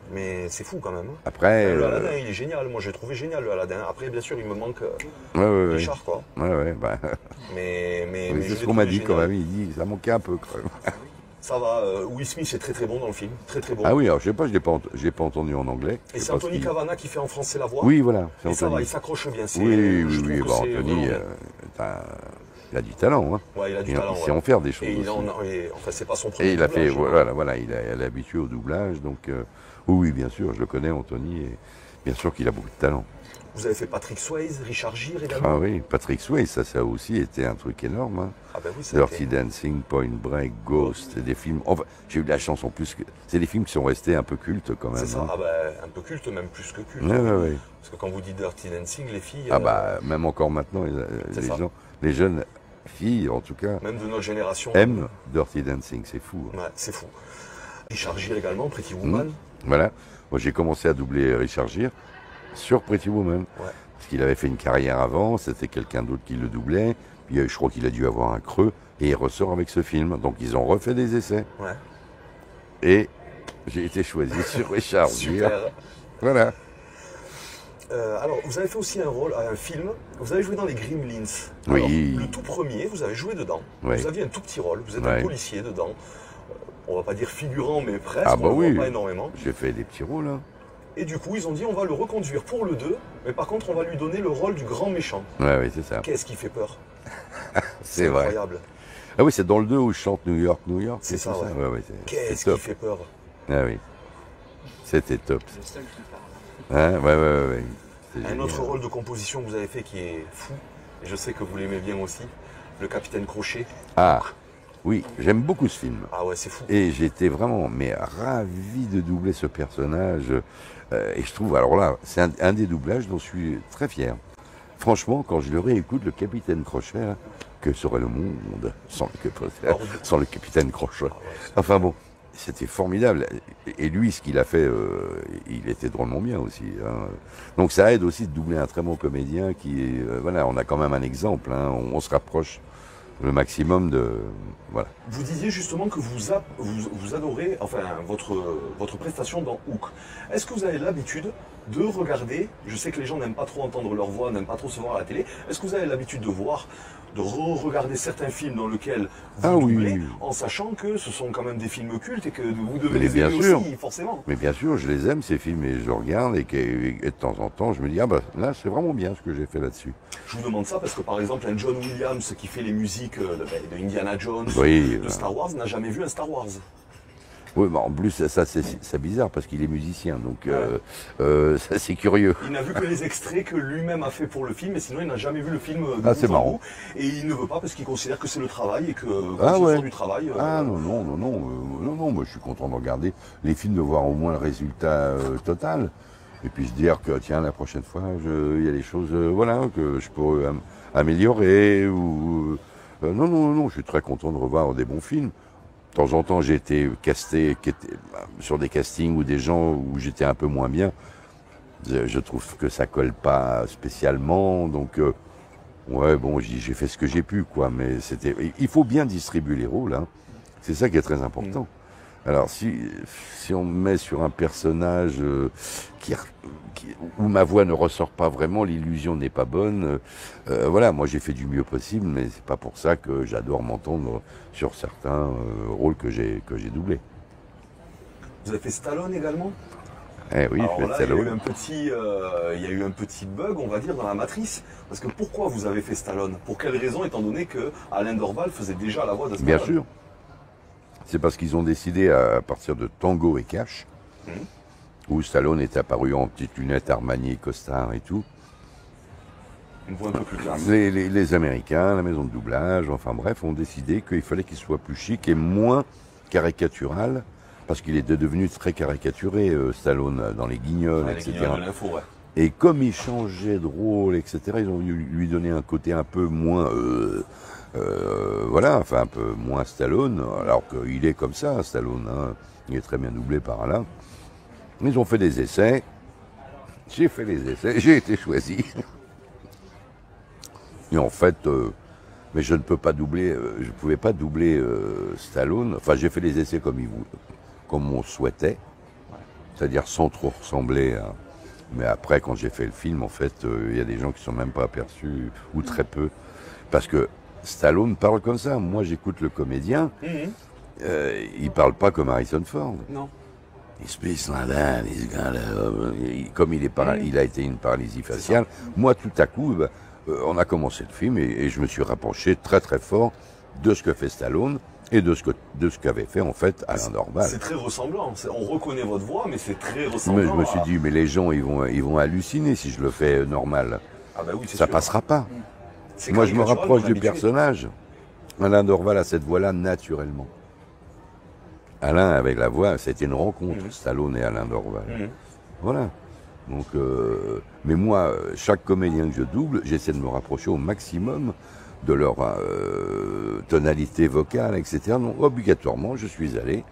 Mais c'est fou quand même. Hein. Après... Le Aladdin, il est génial. Moi, j'ai trouvé génial le Aladdin. Après, bien sûr, il me manque Richard, quoi. Ouais, Mais c'est ce qu'on m'a dit quand même. Il dit ça manquait un peu quand même. Ça va. Will Smith est très très bon dans le film. Très très bon. Ah oui, alors je sais pas, je l'ai pas entendu en anglais. Et c'est Anthony Cavana qui fait en français la voix. Oui, voilà. Et ça va, il s'accroche bien. Oui, Anthony, il a du talent. Hein. Ouais, il a du talent. Il sait en faire des choses. Enfin, c'est pas son premier. Et il a fait, voilà, il est habitué au doublage. Donc, oui, bien sûr, je le connais, Anthony. Et bien sûr qu'il a beaucoup de talent. Vous avez fait Patrick Swayze, Richard Gere également. Ah oui, Patrick Swayze, ça a aussi été un truc énorme. Hein. Ah ben oui, Dirty Dancing, Point Break, Ghost, c'est des films. Enfin, j'ai eu de la chance en plus que c'est des films qui sont restés un peu cultes quand même. C'est ça, hein. Un peu culte, même plus que culte. Ouais. Parce que quand vous dites Dirty Dancing, les filles. Même encore maintenant, les jeunes filles en tout cas. Même de notre génération. Aiment Dirty Dancing, c'est fou. Ouais, c'est fou. Richard Gere également, Pretty Woman. Voilà. Moi j'ai commencé à doubler Richard Gere sur Pretty Woman. Ouais. Parce qu'il avait fait une carrière avant, c'était quelqu'un d'autre qui le doublait. Puis je crois qu'il a dû avoir un creux et il ressort avec ce film. Donc ils ont refait des essais. Ouais. Et j'ai été choisi sur Richard Gere. Voilà. Alors, vous avez fait aussi un film. Vous avez joué dans les Gremlins. Oui. Alors, le tout premier, vous avez joué dedans. Oui. Vous aviez un tout petit rôle. Vous êtes un policier dedans. On va pas dire figurant, mais presque. Ah bah on oui. le voit pas énormément. J'ai fait des petits rôles. Hein. Et du coup, ils ont dit on va le reconduire pour le 2, mais par contre, on va lui donner le rôle du grand méchant. Ouais, oui, c'est ça. Qu'est-ce qui fait peur? C'est vrai. Incroyable. Ah oui, c'est dans le 2 où je chante New York, New York. C'est ça, ouais. Ouais, Qu'est-ce qui fait peur? Ah oui. C'était top. Hein, ouais. Un autre rôle de composition que vous avez fait qui est fou, et je sais que vous l'aimez bien aussi, le Capitaine Crochet. Ah, oui, j'aime beaucoup ce film. Ah ouais, c'est fou. Et j'étais vraiment ravi de doubler ce personnage. Et je trouve, alors là, c'est un des doublages dont je suis très fier. Franchement, quand je le réécoute, le Capitaine Crochet, là, que serait le monde sans le Capitaine Crochet? Enfin bon, c'était formidable. Et lui, ce qu'il a fait, il était drôlement bien aussi. Hein. Donc ça aide aussi de doubler un très bon comédien qui, voilà, on a quand même un exemple. Hein, on se rapproche le maximum de... Voilà. Vous disiez justement que vous adorez votre prestation dans Hook. Est-ce que vous avez l'habitude de regarder, je sais que les gens n'aiment pas trop entendre leur voix, n'aiment pas trop se voir à la télé, est-ce que vous avez l'habitude de regarder certains films dans lesquels vous doublez, en sachant que ce sont quand même des films cultes et que vous devez les aimer aussi, forcément. Mais bien sûr, je les aime ces films et je regarde et de temps en temps je me dis là c'est vraiment bien ce que j'ai fait là-dessus. Je vous demande ça parce que par exemple un John Williams qui fait les musiques de Indiana Jones, de Star Wars, n'a jamais vu un Star Wars. Oui, mais en plus, ça c'est bizarre parce qu'il est musicien, donc ça c'est curieux. Il n'a vu que les extraits que lui-même a fait pour le film, et sinon il n'a jamais vu le film c'est marrant. Et il ne veut pas parce qu'il considère que c'est le travail et que du travail. Non, moi je suis content de regarder les films, de voir au moins le résultat total. Et puis se dire que tiens, la prochaine fois, il y a des choses que je peux améliorer. Ou non, je suis très content de revoir des bons films. De temps en temps, j'ai été casté sur des castings ou des gens où j'étais un peu moins bien. Je trouve que ça colle pas spécialement, donc j'ai fait ce que j'ai pu, quoi. Mais il faut bien distribuer les rôles, hein. C'est ça qui est très important. Alors si on me met sur un personnage où ma voix ne ressort pas vraiment, l'illusion n'est pas bonne, moi j'ai fait du mieux possible, mais c'est pas pour ça que j'adore m'entendre sur certains rôles que j'ai doublés. Vous avez fait Stallone également? Eh oui, alors je fais là, Stallone. Il y a eu un petit bug, on va dire, dans la matrice. Parce que pourquoi vous avez fait Stallone? Pour quelle raison, étant donné que Alain Dorval faisait déjà la voix de Stallone? Bien sûr. C'est parce qu'ils ont décidé à partir de Tango et Cash, où Stallone est apparu en petites lunettes Armani, costard et tout. Une voix un peu plus classe. Les Américains, la maison de doublage, enfin bref, ont décidé qu'il fallait qu'il soit plus chic et moins caricatural, parce qu'il était devenu très caricaturé, Stallone, dans les Guignols, etc. Les Guignols de l'info, ouais. Et comme il changeait de rôle, etc., ils ont voulu lui donner un côté un peu moins... un peu moins Stallone, alors qu'il est comme ça, Stallone, hein. Il est très bien doublé par Alain. Ils ont fait des essais, j'ai fait les essais, j'ai été choisi. Et en fait, mais je ne peux pas doubler, je ne pouvais pas doubler Stallone, enfin j'ai fait les essais comme on souhaitait, C'est-à-dire sans trop ressembler à... Mais après, quand j'ai fait le film, en fait, il y a des gens qui ne sont même pas aperçus, ou très peu. Parce que Stallone parle comme ça. Moi, j'écoute le comédien, il parle pas comme Harrison Ford. Non. Il speaks like that, comme il a été une paralysie faciale. Moi, tout à coup, on a commencé le film et je me suis rapproché très très fort de ce que fait Stallone et de ce qu'avait fait en fait Alain Dorval. C'est très ressemblant. On reconnaît votre voix, mais c'est très Mais ressemblant. je me suis dit, mais les gens, ils vont halluciner si je le fais normal. Ah bah oui, c'est Ça sûr. passera pas. C'est Moi, je me caricatural, rapproche on est du habitué. personnage. Alain Dorval a cette voix-là naturellement. Alain, avec la voix, c'était une rencontre, Stallone et Alain Dorval. Voilà. Donc, mais moi, chaque comédien que je double, j'essaie de me rapprocher au maximum de leur tonalité vocale, etc. Donc, obligatoirement, je suis allé,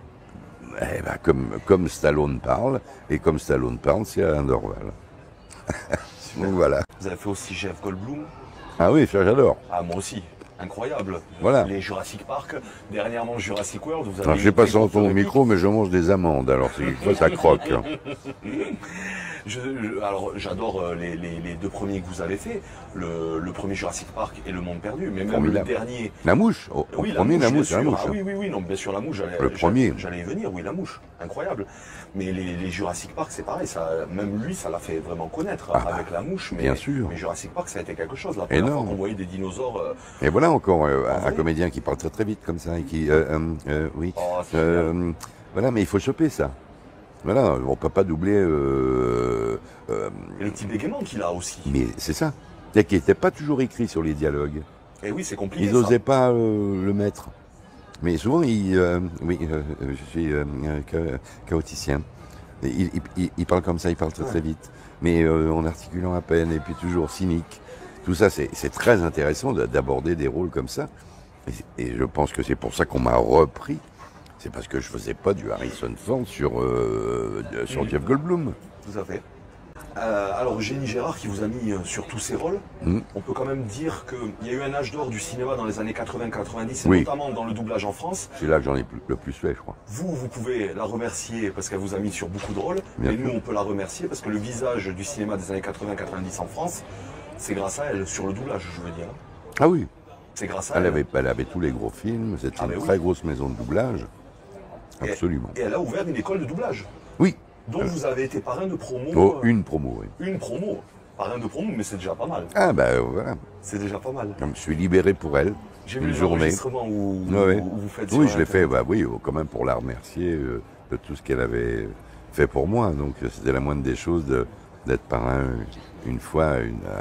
comme Stallone parle, et comme Stallone parle, c'est Alain Dorval. Donc voilà. Vous avez fait aussi Jeff Goldblum. Ah oui, ça j'adore. Ah, moi aussi. Incroyable. Voilà. Les Jurassic Park, dernièrement Jurassic World. Vous Alors, avez je sais pas été si on entend au contre- micro, mais je mange des amandes, alors c'est quelquefois ça croque. Alors, j'adore les deux premiers que vous avez fait, le premier Jurassic Park et Le Monde Perdu, mais même Formidable. le dernier. La mouche, au Oui, premier, la bien mouche, la sûr. mouche. Ah oui, non, bien sûr, la mouche, Le premier. j'allais y venir, oui, la mouche, incroyable. Mais les Jurassic Park, c'est pareil, même lui, ça l'a fait vraiment connaître avec la mouche. Mais, bien sûr. Mais Jurassic Park, ça a été quelque chose. La première Énorme. fois qu'on voyait des dinosaures. Et voilà encore un vrai comédien qui parle très très vite comme ça, et qui, oui. Oh, c'est génial. Voilà, mais il faut choper ça. Voilà, on peut pas doubler. Et le petit bégaiement qu'il a aussi. Mais c'est ça. C'est qu'il n'était pas toujours écrit sur les dialogues. Et oui, c'est compliqué. Ils ça. n'osaient pas le mettre. Mais souvent, je suis chaoticien. Il parle comme ça, il parle très très vite. Mais en articulant à peine, et puis toujours cynique. Tout ça, c'est très intéressant d'aborder des rôles comme ça. Et je pense que c'est pour ça qu'on m'a repris. C'est parce que je faisais pas du Harrison Ford sur Jeff Goldblum. Tout à fait. Alors, Jenny Gérard qui vous a mis sur tous ces rôles, on peut quand même dire qu'il y a eu un âge d'or du cinéma dans les années 80-90, Oui. notamment dans le doublage en France. C'est là que j'en ai le plus fait, je crois. Vous pouvez la remercier parce qu'elle vous a mis sur beaucoup de rôles, Bien mais sûr. nous, on peut la remercier parce que le visage du cinéma des années 80-90 en France, c'est grâce à elle, sur le doublage, je veux dire. Ah oui, C'est grâce à elle elle. avait tous les gros films, c'était Ah, une mais oui. très grosse maison de doublage. Et- Absolument. Et elle a ouvert une école de doublage, Oui, dont vous avez été parrain de promo. oh, une promo, oui. Une promo. Parrain de promo, mais c'est déjà pas mal. Ah ben voilà, C'est déjà pas mal. je me suis libéré pour elle. J'ai vu Une les journée. enregistrements où, Ouais. où vous faites Oui, sur je l'ai fait, Internet. oui, quand même pour la remercier de tout ce qu'elle avait fait pour moi. Donc c'était la moindre des choses d'être parrain une fois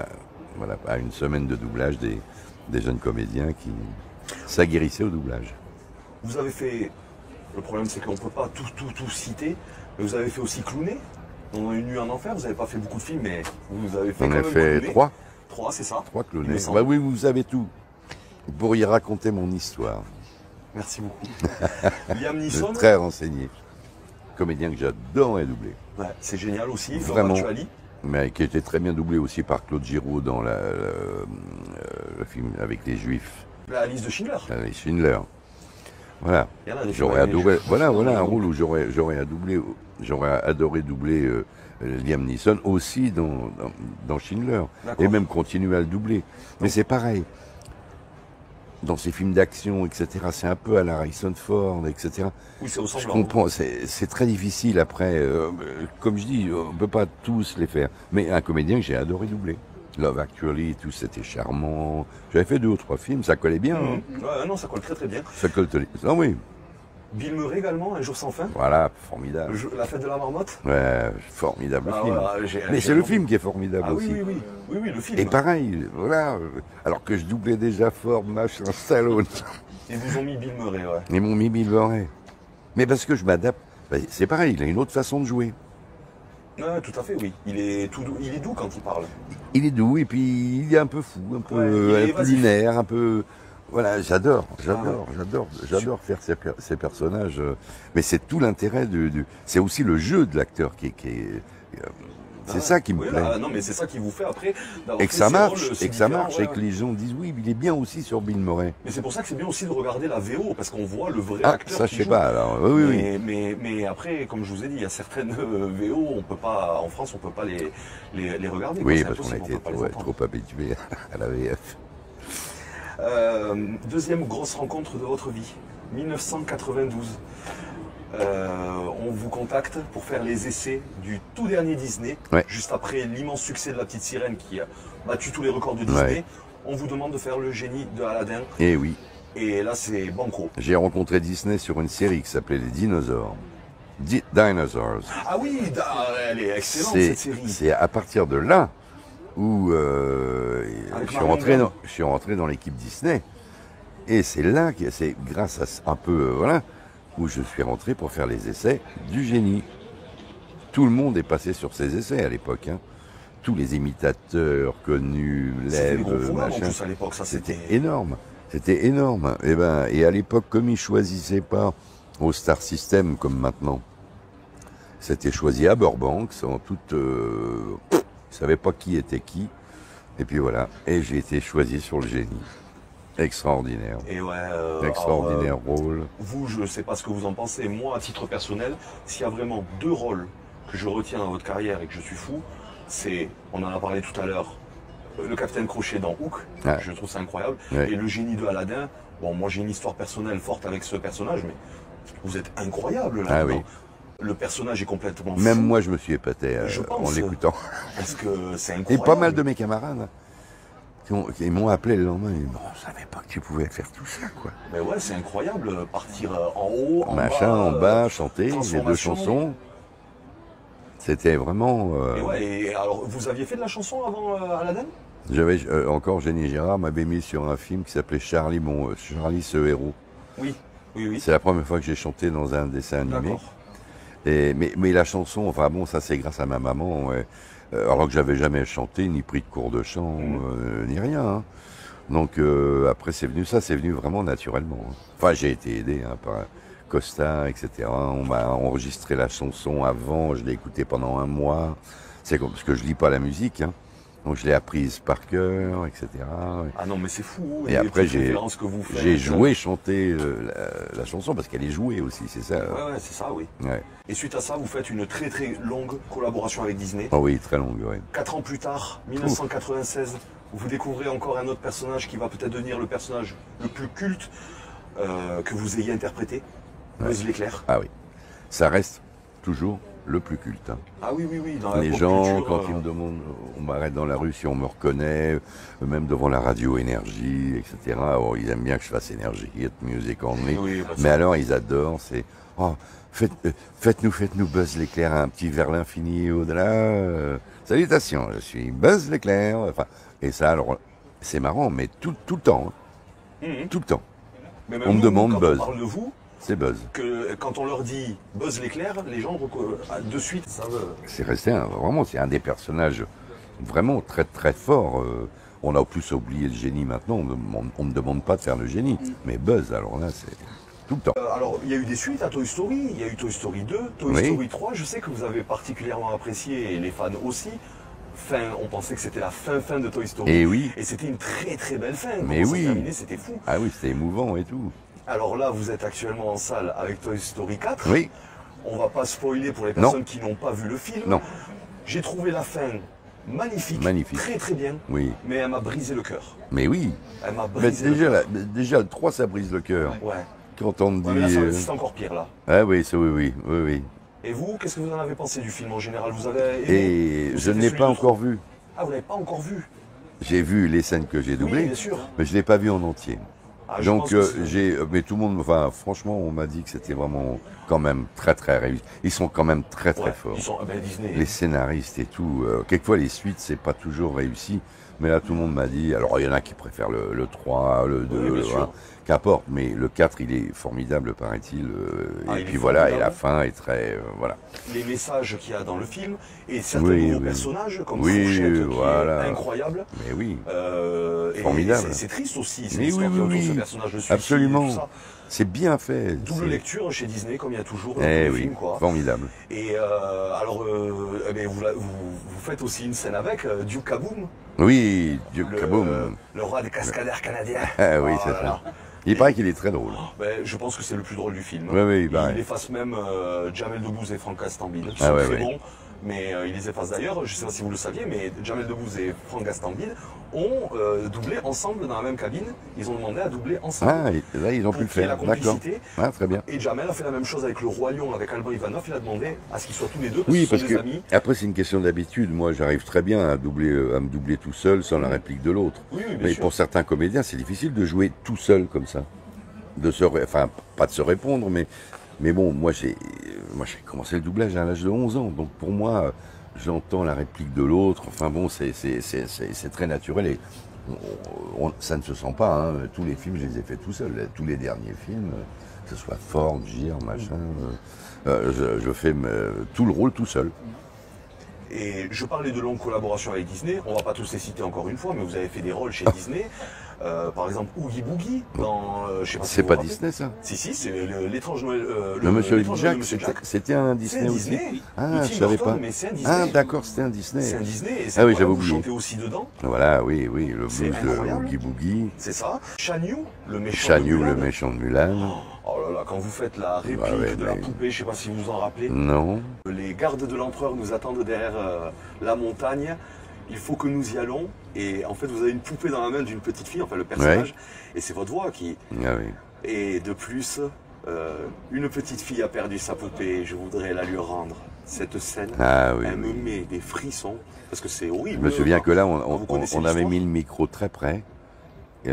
à une semaine de doublage des jeunes comédiens qui s'aguerrissaient au doublage. Vous avez fait, le problème c'est qu'on ne peut pas tout citer, mais vous avez fait aussi Clowné, dans Une nuit en enfer, vous n'avez pas fait beaucoup de films, mais vous avez fait On quand a même fait Clowné. 3 3, c'est ça. Il clonés. me semble. Bah oui, vous savez tout. Vous pourriez raconter mon histoire. Merci beaucoup. Liam Je Neeson, suis très renseigné. Comédien que j'adore et doublé. ouais, c'est génial aussi. Vraiment. Florent Pagny. Mais qui était très bien doublé aussi par Claude Giraud dans le film avec les Juifs, La liste de Schindler. les Schindler. Voilà. Il y en a des J'aurais films avec adoré. les Voilà, Schindler. un rôle où j'aurais adoré doubler Liam Neeson aussi dans Schindler. D'accord. Et même continuer à le doubler. Mais c'est pareil. Dans ces films d'action, etc., c'est un peu à la Harrison Ford, etc. Oui, c'est Je ressemblant. comprends, c'est très difficile après. Comme je dis, on ne peut pas tous les faire. Mais un comédien que j'ai adoré doubler. Love Actually, tout c'était charmant. J'avais fait 2 ou 3 films, ça collait bien. Hein. Ouais, non, ça colle très très bien. Ça colle. Non, oui. Bill Murray également, Un jour sans fin. Voilà, formidable. La fête de la marmotte. Ouais, formidable Ah, film. voilà, Mais c'est le film qui est formidable Ah oui, aussi. oui, le film. Et pareil, voilà. Alors que je doublais déjà Ford, machin, Stallone. Ils vous ont mis Bill Murray, ouais. Ils m'ont mis Bill Murray. Mais parce que je m'adapte. C'est pareil, il a une autre façon de jouer. Ouais, tout à fait, oui. Il est doux quand il parle. Il est doux et puis il est un peu fou, un peu, Ouais, il est un peu évasif. lunaire, un peu. Voilà, j'adore Ah faire ces personnages. Mais c'est tout l'intérêt c'est aussi le jeu de l'acteur qui C'est ça qui me plaît. Non, mais c'est ça qui vous fait après d'avoir Et que ça marche, et que les gens disent oui, il est bien aussi sur Bill Murray. Mais c'est pour ça que c'est bien aussi de regarder la VO, parce qu'on voit le vrai Ah, acteur. ça je sais pas, alors, oui. Mais après, comme je vous ai dit, il y a certaines VO, on peut pas, en France, on peut pas les regarder. Oui, parce qu'on a été trop habitués à la VF. Deuxième grosse rencontre de votre vie, 1992. On vous contacte pour faire les essais du tout dernier Disney, juste après l'immense succès de La Petite Sirène qui a battu tous les records de Disney. Ouais. On vous demande de faire le génie de Aladdin. Et oui. Et là, c'est banco. J'ai rencontré Disney sur une série qui s'appelait Les Dinosaures. Dinosaurs. Ah oui, elle est excellente cette série. C'est à partir de là où je suis rentré dans l'équipe Disney. Et c'est là que c'est grâce à un peu, où je suis rentré pour faire les essais du génie. Tout le monde est passé sur ces essais à l'époque. Hein. Tous les imitateurs connus, lèvres, machin. À l'époque, ça c'était énorme. C'était énorme. Et à l'époque, comme ils choisissaient pas au Star System comme maintenant, c'était choisi à Burbank, en toute, ils savaient pas qui était qui. Et puis voilà. Et j'ai été choisi sur le génie. Extraordinaire. Et extraordinaire rôle. Vous, je ne sais pas ce que vous en pensez. Moi, à titre personnel, s'il y a vraiment 2 rôles que je retiens dans votre carrière et que je suis fou, c'est, on en a parlé tout à l'heure, le Capitaine Crochet dans Hook, je trouve ça incroyable, et le génie de Aladdin. Bon, moi j'ai une histoire personnelle forte avec ce personnage, mais vous êtes incroyable là. Oui. Le personnage est complètement fou. Même moi, je me suis épaté en l'écoutant. Parce que c'est incroyable. Et pas mal de mes camarades ils m'ont appelé le lendemain, ils m'ont dit, on savait pas que tu pouvais faire tout ça, quoi. Mais ouais, c'est incroyable, partir en haut, en bas, chanter, les 2 chansons. C'était vraiment... Et alors, vous aviez fait de la chanson avant Aladdin? J'avais encore, Jenny Gérard m'avait mis sur un film qui s'appelait Charlie ce héros. Oui. C'est la première fois que j'ai chanté dans un dessin animé. Mais la chanson, ça c'est grâce à ma maman, alors que j'avais jamais chanté, ni pris de cours de chant, ni rien. Hein. Donc après c'est venu vraiment naturellement. Hein. Enfin j'ai été aidé par Costa, etc. On m'a enregistré la chanson avant, je l'ai écoutée pendant 1 mois. C'est parce que je lis pas la musique, hein. Donc je l'ai apprise par cœur, etc. Ah non mais c'est fou. Et après j'ai joué, chanté la chanson parce qu'elle est jouée aussi, c'est ça. Ouais, c'est ça, oui. Ouais. Et suite à ça, vous faites une très très longue collaboration avec Disney. Oh oui, très longue, oui. 4 ans plus tard, 1996, vous découvrez encore un autre personnage qui va peut-être devenir le personnage le plus culte que vous ayez interprété, Buzz l'éclair. Ah oui, ça reste toujours le plus culte. Hein. Ah oui. Les gens, quand ils me demandent, on m'arrête dans la rue si on me reconnaît, même devant la radio Énergie, etc. Oh, ils aiment bien que je fasse Énergie, Music Only. Mais alors, ils adorent, c'est... Oh, faites-nous Buzz l'éclair, un petit vers l'infini au-delà. Salutations, je suis Buzz l'éclair. Enfin, et ça, alors, c'est marrant, mais tout le temps. Hein. Tout le temps. Mais on me demande Buzz. On parle de vous, c'est Buzz. Que quand on leur dit Buzz l'éclair, les gens de suite savent. C'est resté vraiment, c'est un des personnages vraiment très très forts. On a plus oublié le génie maintenant. On ne me demande pas de faire le génie, mais Buzz, alors là, c'est tout le temps. Alors, il y a eu des suites à Toy Story. Il y a eu Toy Story 2, Toy Story 3. Je sais que vous avez particulièrement apprécié, et les fans aussi. On pensait que c'était la fin de Toy Story. Et oui. Et c'était une très très belle fin. Mais oui. C'était fou. Ah oui, c'était émouvant et tout. Alors là, vous êtes actuellement en salle avec Toy Story 4. Oui. On va pas spoiler pour les personnes qui n'ont pas vu le film. Non. J'ai trouvé la fin magnifique. Très très bien. Oui. Mais elle m'a brisé le cœur. Mais oui. Elle m'a brisé le cœur. Déjà, le 3, ça brise le cœur. Ouais. Quand on dit... mais là, c'est encore pire, là. Ah oui, oui. Et vous, qu'est-ce que vous en avez pensé du film en général? Vous avez aimé? Et je ne l'ai pas encore vu. Ah, vous l'avez pas encore vu? J'ai vu les scènes que j'ai doublées, bien sûr. Mais je ne l'ai pas vu en entier. Ah, donc mais tout le monde, franchement, on m'a dit que c'était vraiment quand même très très réussi. Ils sont quand même très très forts. Disney. Les scénaristes et tout. Quelquefois les suites c'est pas toujours réussi, Mais là, tout le monde m'a dit, alors il y en a qui préfèrent le 3, le 2, Oui, bien le sûr. 1, qu'importe, mais le 4, il est formidable, paraît-il. Ah, Et il puis est voilà, et formidable. la fin est très... voilà. Les messages qu'il y a dans le film, et certains Oui, nouveaux oui. personnages, comme Oui, Fourchette, qui voilà. est incroyable. Mais oui, Et Formidable. c'est triste aussi, c'est Mais l'histoire oui, qui oui, entoure ce oui. personnage de suicide, Absolument. tout ça. c'est bien fait. Double c'est- lecture chez Disney, comme il y a toujours dans Eh les oui, films, quoi. formidable. Et alors, eh bien, vous faites aussi une scène avec Duke Kaboom, Oui, Dieu le, Kaboom. le roi des cascadeurs canadiens. Ah oui, Oh c'est là là. ça. Il paraît qu'il est très drôle. Ben, je pense que c'est le plus drôle du film. Oui, oui, il paraît. Il efface même Jamel Debbouze et Franck Gastambide, qui Ah sont ouais, très ouais. bons, mais il les efface d'ailleurs. Je ne sais pas si vous le saviez, mais Jamel Debbouze et Franck Gastambide ont doublé ensemble dans la même cabine. Ils ont demandé à doubler ensemble. Ah, et là, ils ont pu pour le qu'il y ait faire. la D'accord. complicité. Ah, très bien. Et Jamel a fait la même chose avec le Roi Lion, avec Alban Ivanov. Il a demandé à ce qu'ils soient tous les deux, parce Oui, que ce parce sont que des amis. après c'est une question d'habitude. Moi, j'arrive très bien à me doubler tout seul sans la réplique de l'autre. Oui, oui, bien Mais sûr. pour certains comédiens, c'est difficile de jouer tout seul comme ça. Enfin, pas de se répondre, mais bon, moi j'ai commencé le doublage à l'âge de 11 ans. Donc pour moi, j'entends la réplique de l'autre. Enfin bon, c'est très naturel et ça ne se sent pas. Hein. Tous les films, je les ai faits tout seul. Tous les derniers films, que ce soit Ford, Gire, machin, je fais tout le rôle tout seul. Et je parlais de longues collaborations avec Disney. On va pas tous les citer encore une fois, mais vous avez fait des rôles chez Disney. Par exemple, Oogie Boogie dans. Je sais pas si C'est vous pas vous rappelez. Disney ça. Si, c'est l'étrange Noël. Le Monsieur l'étrange Noël Jack, de Monsieur Jack. c'était un C'est Disney un aussi. Disney. Ah, De je Tim savais Burton, pas. mais c'est un Disney. Ah, d'accord, c'était un Disney. C'est un Disney. Et Ah oui, incroyable, j'avais vous oublié. chantez aussi dedans. Voilà, oui, le C'est blues de incroyable. Oogie Boogie. C'est ça. Shan Yu, le méchant. Shan de Yu, Mulan. le méchant de Mulan. Oh là là, quand vous faites la réplique ouais, de la mais- poupée, je sais pas si vous vous en rappelez. Non. Les gardes de l'empereur nous attendent derrière la montagne. Il faut que nous y allons. Et en fait, vous avez une poupée dans la main d'une petite fille, enfin le personnage. Et c'est votre voix qui. Ah oui. Et de plus, une petite fille a perdu sa poupée. Je voudrais la lui rendre. Cette scène, Ah oui. elle me oui. met des frissons. Parce que c'est horrible. Je me souviens que là, Quand vous connaissez on avait l'histoire. mis le micro très près. Et,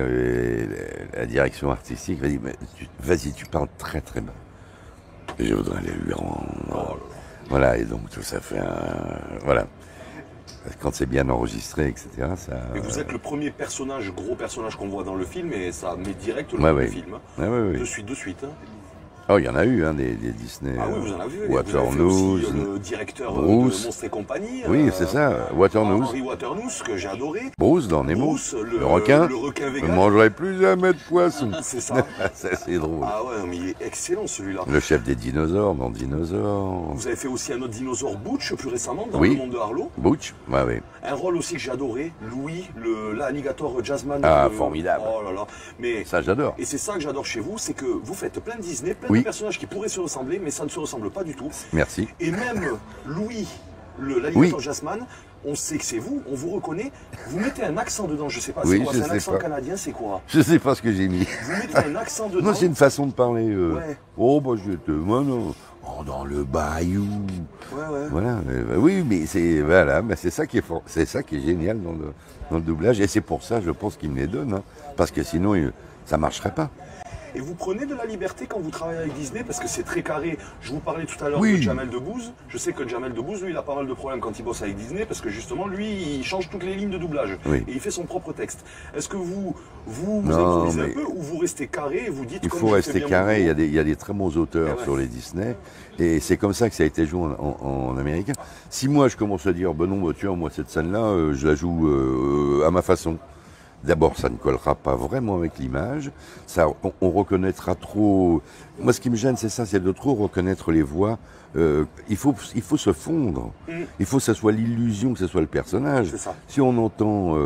la direction artistique m'a dit, mais vas-y, tu parles très très bas. Et je voudrais aller lui rendre. Oh là là. Voilà, et donc tout ça fait un... Voilà. Quand c'est bien enregistré, etc., ça... Mais vous êtes le premier personnage, gros personnage qu'on voit dans le film, et ça met direct le Ouais, nom ouais. du film. Hein. Ah oui, De oui. suite. Hein. Oh, il y en a eu, hein, des Disney. Ah oui, vous en avez vu. Water Vous avez fait aussi News. le directeur Bruce. de Monstres et compagnie. Oui, c'est ça, Water News. Henry Waternoose, que j'ai adoré. Bruce dans Nemo. Bruce, le requin. Le requin Je ne vegan. mangerai plus jamais de poisson. C'est ça. Ça, c'est drôle. Ah ouais, non, mais il est excellent celui-là. Le chef des dinosaures dans Dinosaures. Vous avez fait aussi un autre dinosaure, Butch, plus récemment, dans Oui. le monde de Harlow. Butch, ouais, oui. Un rôle aussi que j'ai adoré, Louis, l'alligator jazzman. Ah, formidable. Oh là là. Mais Ça, j'adore. et c'est ça que j'adore chez vous, c'est que vous faites plein de Disney, plein Oui. de personnages qui pourraient se ressembler, mais ça ne se ressemble pas du tout. Merci. Et même Louis, l'alligator Oui. jazzman, on sait que c'est vous, on vous reconnaît. Vous mettez un accent dedans, je sais pas, Oui, c'est quoi, je c'est un sais accent pas. canadien, c'est quoi? Je sais pas ce que j'ai mis. Vous mettez un accent dedans. Non, c'est une façon de parler. Ouais. Oh, bah, moi, non. Oh, dans le bayou. Ouais. Voilà. Oui, mais c'est voilà, mais c'est ça qui est c'est ça qui est génial dans le doublage. Et c'est pour ça, je pense, qu'ils me les donnent. Hein. Parce que sinon, ça marcherait pas. Et vous prenez de la liberté quand vous travaillez avec Disney parce que c'est très carré. Je vous parlais tout à l'heure Oui. de Jamel Debbouze. Je sais que Jamel Debbouze, lui, il a pas mal de problèmes quand il bosse avec Disney parce que justement, lui, il change toutes les lignes de doublage Oui. et il fait son propre texte. Est-ce que vous Non, improvisez un mais peu ou vous restez carré et vous dites Il comme faut je fais rester bien mon carré. boulot Il y a des très bons auteurs Eh ouais. sur les Disney. Et c'est comme ça que ça a été joué en américain. Si moi, je commence à dire, ben non, bah, tiens, moi, cette scène-là, je la joue à ma façon. D'abord, ça ne collera pas vraiment avec l'image. Ça, on reconnaîtra trop. Moi, ce qui me gêne, c'est ça, c'est de trop reconnaître les voix. Il faut se fondre. Il faut que ça soit l'illusion, que ce soit le personnage. C'est ça. Si on entend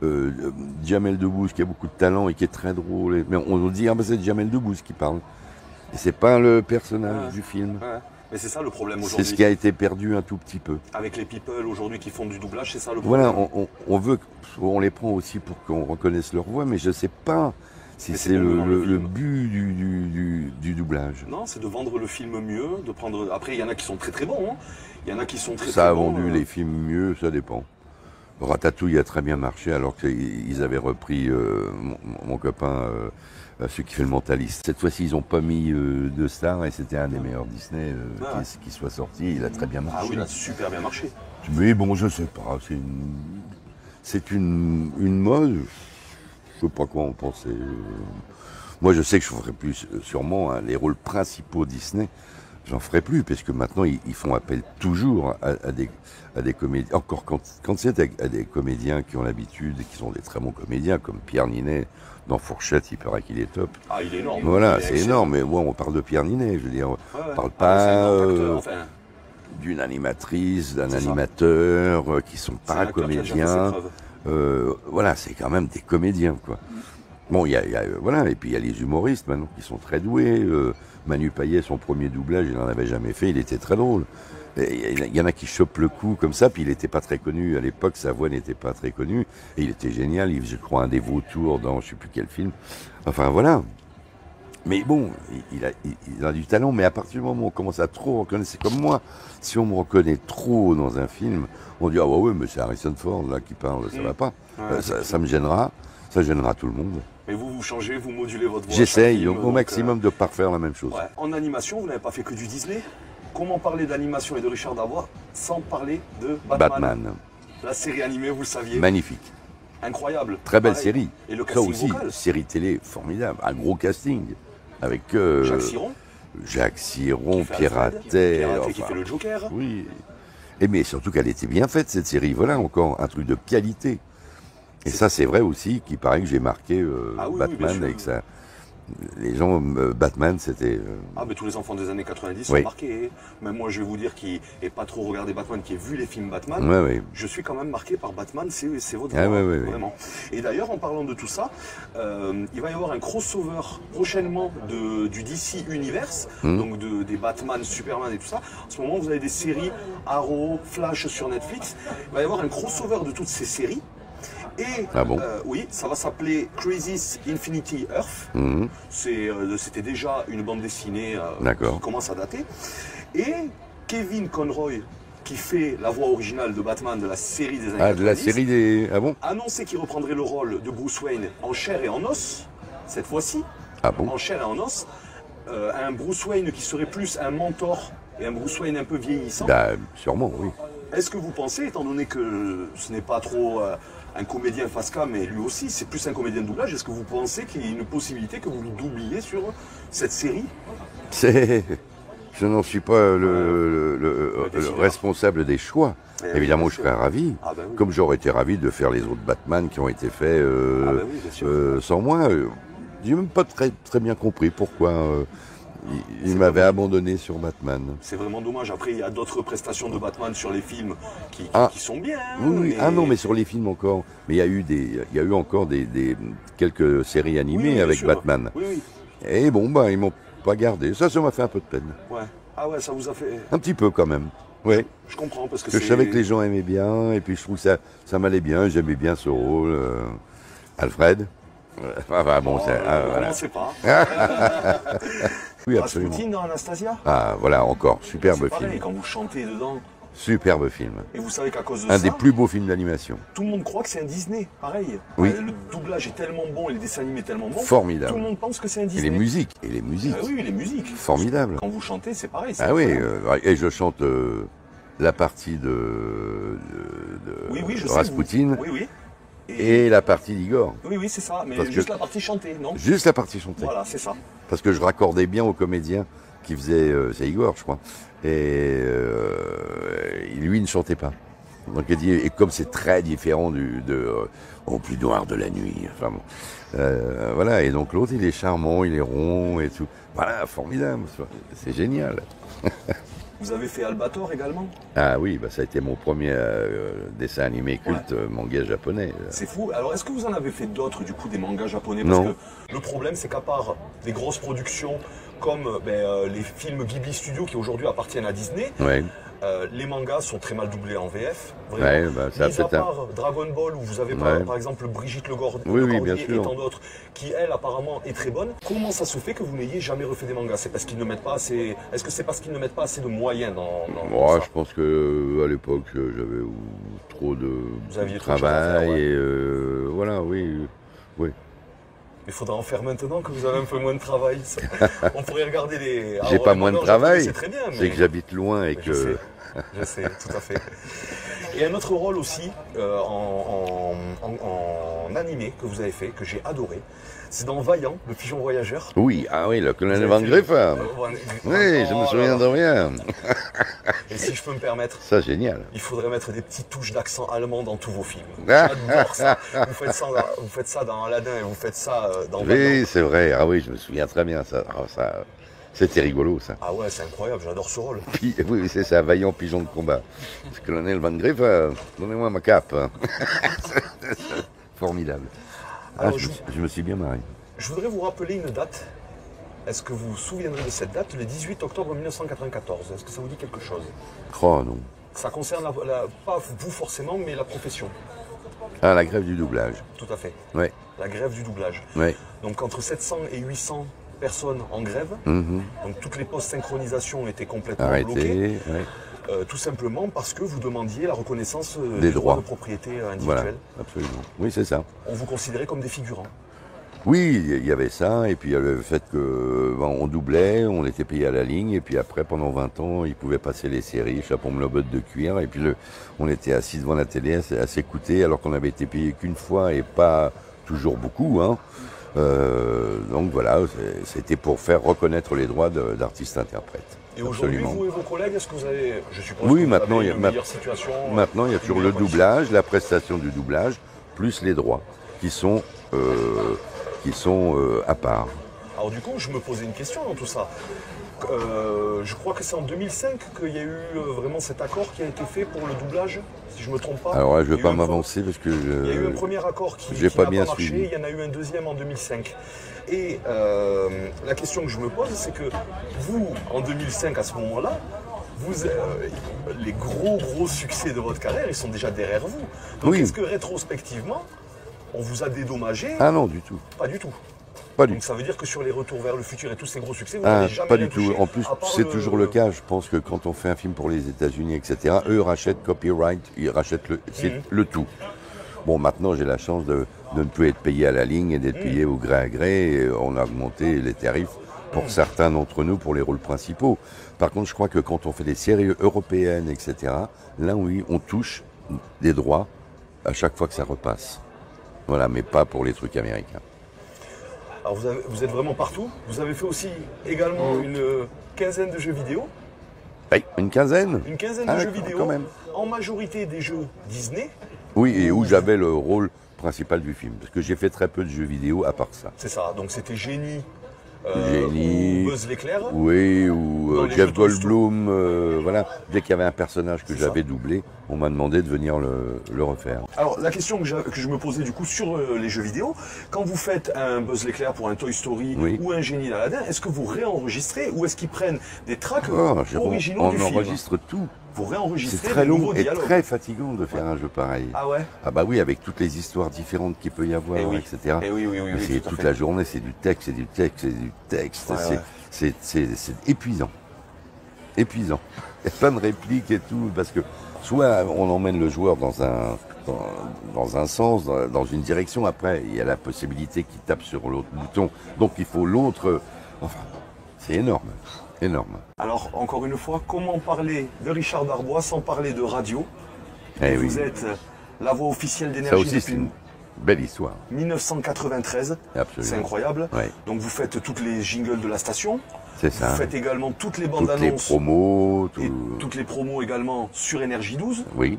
Jamel Debbouze qui a beaucoup de talent et qui est très drôle, mais on dit ah ben c'est Jamel Debbouze qui parle. Et c'est pas le personnage Ouais. du film. Ouais. Mais c'est ça le problème C'est aujourd'hui. ce qui a été perdu un tout petit peu. Avec les people aujourd'hui qui font du doublage, c'est ça le problème. Voilà, on veut, on les prend aussi pour qu'on reconnaisse leur voix, mais je sais pas si Mais c'est c'est pour le le film. but du doublage. Non, c'est de vendre le film mieux, de prendre. Après, il y en a qui sont très très bons. Hein. Il y en a qui sont très Ça très a bons. vendu les films mieux, ça dépend. Ratatouille a très bien marché alors qu'ils avaient repris mon copain, celui qui fait le mentaliste. Cette fois-ci, ils n'ont pas mis de stars et c'était un des meilleurs Disney Ah ouais. qui soit sorti. Il a très bien marché. Ah oui, il a super bien marché. Mais bon, je sais pas. c'est une mode, je sais pas quoi en penser. Moi, je sais que je ferai plus, sûrement, hein, les rôles principaux Disney. J'en ferai plus, parce que maintenant, ils font appel toujours à des comédiens. Encore quand c'est à des comédiens qui ont l'habitude et qui sont des très bons comédiens, comme Pierre Ninet, dans Fourchette, il paraît qu'il est top. Ah, il est énorme. Voilà, c'est énorme, mais bon, on parle de Pierre Ninet, je veux dire, on parle pas d'une animatrice, d'un animateur, qui sont pas comédiens. Voilà, c'est quand même des comédiens, quoi. Bon, voilà, et puis il y a les humoristes maintenant qui sont très doués. Manu Payet, son premier doublage, il n'en avait jamais fait, il était très drôle. Il y en a qui chopent le coup comme ça, puis il n'était pas très connu à l'époque, sa voix n'était pas très connue, et il était génial, il faisait, je crois, un des vautours dans je sais plus quel film. Enfin, voilà. Mais bon, il a du talent, mais à partir du moment où on commence à trop reconnaître, c'est comme moi, si on me reconnaît trop dans un film, on dit, ah ouais, mais c'est Harrison Ford là qui parle, ça va pas. Ça me gênera, ça gênera tout le monde. Mais vous changez, vous modulez votre voix. J'essaye au maximum de ne pas refaire la même chose. Ouais. En animation, vous n'avez pas fait que du Disney. Comment parler d'animation et de Richard Darbois sans parler de Batman? La série animée, vous le saviez. Magnifique. Incroyable. Très belle série. Et le casting aussi, vocal. Série télé formidable. Un gros casting. Avec Jacques Siron, Pierre Attet, qui fait le Joker. Oui. Mais surtout qu'elle était bien faite, cette série. Voilà encore un truc de qualité. Et ça, c'est vrai aussi, qu'il paraît que j'ai marqué Batman avec ça. Les gens, Batman, c'était... Ah, mais tous les enfants des années 90 sont marqués. Même moi, je vais vous dire, qui n'ai pas trop regardé Batman, qui ai vu les films Batman, je suis quand même marqué par Batman, c'est votre voix, vraiment. Et d'ailleurs, en parlant de tout ça, il va y avoir un crossover prochainement du DC Universe, donc des Batman, Superman et tout ça. En ce moment, vous avez des séries Arrow, Flash sur Netflix. Il va y avoir un crossover de toutes ces séries. Et oui, ça va s'appeler Crisis Infinity Earth. C'était déjà une bande dessinée qui commence à dater. Et Kevin Conroy, qui fait la voix originale de Batman de la série des années 90, de la série des... Ah bon? Annoncé qu'il reprendrait le rôle de Bruce Wayne en chair et en os, cette fois-ci. Ah bon? En chair et en os. Un Bruce Wayne qui serait plus un mentor et un Bruce Wayne un peu vieillissant. Sûrement, oui. Est-ce que vous pensez, étant donné que ce n'est pas trop un comédien face cam, mais lui aussi, c'est plus un comédien de doublage, est-ce que vous pensez qu'il y a une possibilité que vous le doubliez sur cette série? Je n'en suis pas le responsable des choix. Évidemment, je serais ravi. Comme j'aurais été ravi de faire les autres Batman qui ont été faits sans moi. J'ai même pas très bien compris pourquoi... Il m'avait abandonné sur Batman. C'est vraiment dommage. Après, il y a d'autres prestations de Batman sur les films qui sont bien. Oui. Ah non, mais sur les films encore. Mais il y a eu encore quelques séries animées avec Batman. Oui. Et bon, ils m'ont pas gardé. Ça m'a fait un peu de peine. Ouais. Ah ouais, ça vous a fait... Un petit peu quand même. Ouais. Je comprends parce que je savais que les gens aimaient bien et puis je trouve que ça m'allait bien. J'aimais bien ce rôle. Alfred. Enfin bon, voilà. On sait pas. Oui, absolument. Rasputin dans Anastasia. Ah, voilà, encore. Superbe pareil, film. Quand vous chantez dedans. Superbe film. Et vous savez qu'à cause de ça... Un des plus beaux films d'animation. Tout le monde croit que c'est un Disney, pareil. Oui. Le doublage est tellement bon et les dessins animés tellement bons. Formidable. Tout le monde pense que c'est un Disney. Et les musiques. Oui, les musiques. Formidable. Quand vous chantez, c'est pareil. Ah oui, et je chante la partie de Rasputin. Oui. Et la partie d'Igor. Oui, c'est ça, mais juste la partie chantée, non? Juste la partie chantée. Voilà, c'est ça. Parce que je raccordais bien au comédien qui faisait... c'est Igor, je crois. Et lui, il ne chantait pas. Donc, et comme c'est très différent au plus noir de la nuit. Enfin, voilà, et donc l'autre, il est charmant, il est rond et tout. Voilà, formidable. C'est génial. Vous avez fait Albator également? Ah oui, ça a été mon premier dessin animé culte manga japonais. C'est fou. Alors, est-ce que vous en avez fait d'autres, du coup, des mangas japonais? Parce que le problème, c'est qu'à part des grosses productions comme les films Ghibli Studio qui aujourd'hui appartiennent à Disney, les mangas sont très mal doublés en VF. Ça mis à part Dragon Ball, où vous avez par exemple Brigitte Le Cordier et tant d'autres, qui elle apparemment est très bonne. Comment ça se fait que vous n'ayez jamais refait des mangas? C'est parce qu'ils ne mettent pas assez. Est-ce que c'est parce qu'ils ne mettent pas assez de moyens dans ça? Je pense que à l'époque j'avais trop de travail et voilà, oui. Il faudra en faire maintenant que vous avez un peu moins de travail. On pourrait regarder les... J'ai pas moins de travail, c'est très bien. C'est que j'habite loin et que... Je sais, tout à fait. Et un autre rôle aussi en animé que vous avez fait, que j'ai adoré, c'est dans Vaillant, le pigeon voyageur. Oui, ah oui, le colonel Van Griffin. Oui, je me souviens de rien. Et si je peux me permettre, Ça, génial. il faudrait mettre des petites touches d'accent allemand dans tous vos films. J'adore ça. Vous faites ça dans Aladdin et vous faites ça dans Vaillant. Oui, c'est vrai. Ah oui, je me souviens très bien. Ça c'était rigolo, ça. Ah ouais, c'est incroyable, j'adore ce rôle. Oui, c'est ça, Vaillant pigeon de combat. Le colonel Van Griffin, donnez-moi ma cape. Formidable. Alors, je me suis bien marré. Je voudrais vous rappeler une date. Est-ce que vous vous souviendrez de cette date, le 18 octobre 1994? Est-ce que ça vous dit quelque chose? Oh non. Ça concerne pas vous forcément, mais la profession. Ah, la grève du doublage. Tout à fait. Oui, La grève du doublage. oui. Donc entre 700 et 800 personnes en grève. Mhm. Donc toutes les post-synchronisations étaient complètement bloquées. Arrêtez. Oui. Tout simplement parce que vous demandiez la reconnaissance Des des droits droits. de propriété Voilà, individuelle. absolument. Oui, c'est ça. On vous considérait comme des figurants. Oui, il y avait ça, et puis il y avait le fait que on doublait, on était payé à la ligne, et puis après, pendant 20 ans, ils pouvaient passer les séries, Chapeau Melobot de cuir, et puis on était assis devant la télé à s'écouter, alors qu'on avait été payé qu'une fois, et pas toujours beaucoup, hein. Donc voilà, c'était pour faire reconnaître les droits d'artistes-interprètes. Et aujourd'hui, Absolument. vous et vos collègues, est-ce que vous avez, je suppose, Oui, que vous maintenant, avez il y a- une meilleure situation Maintenant, il y a toujours une le meilleure doublage, la prestation du doublage, plus les droits, qui sont à part. Alors du coup, je me posais une question dans tout ça. Je crois que c'est en 2005 qu'il y a eu vraiment cet accord qui a été fait pour le doublage, si je ne me trompe pas. Alors là, je Il y vais a pas eu un m'avancer parce que Il y a eu un premier accord qui j'ai qui pas n'a bien marché, suivi. il y en a eu un deuxième en 2005. Et la question que je me pose, c'est que vous, en 2005, à ce moment-là, les gros succès de votre carrière, ils sont déjà derrière vous. Donc Oui. est-ce que rétrospectivement, on vous a dédommagé? Ah non, du tout. Pas du tout. Pas du Donc tout. ça veut dire que sur les retours vers le futur et tous ces gros succès, vous Ah, n'avez jamais pas rien du tout. touché, En plus, à part c'est toujours le cas. Je pense que quand on fait un film pour les États-Unis, etc., eux rachètent copyright, ils rachètent le tout. Bon, maintenant, j'ai la chance de ne plus être payé à la ligne et d'être payé au gré à gré. Et on a augmenté les tarifs pour certains d'entre nous pour les rôles principaux. Par contre, je crois que quand on fait des séries européennes, etc., là, oui, on touche des droits à chaque fois que ça repasse. Voilà, mais pas pour les trucs américains. Alors vous êtes vraiment partout. Vous avez fait aussi également une quinzaine de jeux vidéo. Oui, une quinzaine. Une quinzaine Ah, de jeux quand vidéo. même. En majorité des jeux Disney. Oui, et où j'avais le rôle principal du film. Parce que j'ai fait très peu de jeux vidéo à part ça. C'est ça. Donc c'était Génie. Génie. Ou Buzz l'éclair. Oui, ou Dans les Jeff jeux Toy Story. Goldblum, voilà. Dès qu'il y avait un personnage que C'est j'avais ça. doublé, on m'a demandé de venir le refaire. Alors la question que je me posais du coup sur les jeux vidéo, quand vous faites un Buzz l'éclair pour un Toy Story Oui. ou un Génie d'Aladin, est-ce que vous réenregistrez ou est-ce qu'ils prennent des tracks On originaux du film? enregistre tout. Vous réenregistrez C'est très des long nouveaux et dialogues. très fatigant de faire un jeu pareil. Ah ouais. Ah bah oui, avec toutes les histoires différentes qu'il peut y avoir, Eh oui. etc. Eh oui, oui, oui, oui, C'est tout à toute fait. la journée, c'est du texte, c'est du texte, c'est du texte. Ouais, C'est épuisant. Épuisant. Il y a plein de répliques et tout, parce que soit on emmène le joueur dans un sens, dans une direction, après il y a la possibilité qu'il tape sur l'autre bouton, donc il faut l'autre. Enfin, c'est énorme. Énorme. Alors encore une fois, comment parler de Richard Darbois sans parler de radio? Eh Vous oui. êtes la voix officielle Ça d'énergie aussi, c'est depuis une belle histoire. 1993. Absolument. C'est incroyable. Ouais. Donc vous faites toutes les jingles de la station. C'est ça. Vous faites également toutes les bandes Toutes les annonces promos, et toutes les promos également sur Énergie 12. Oui,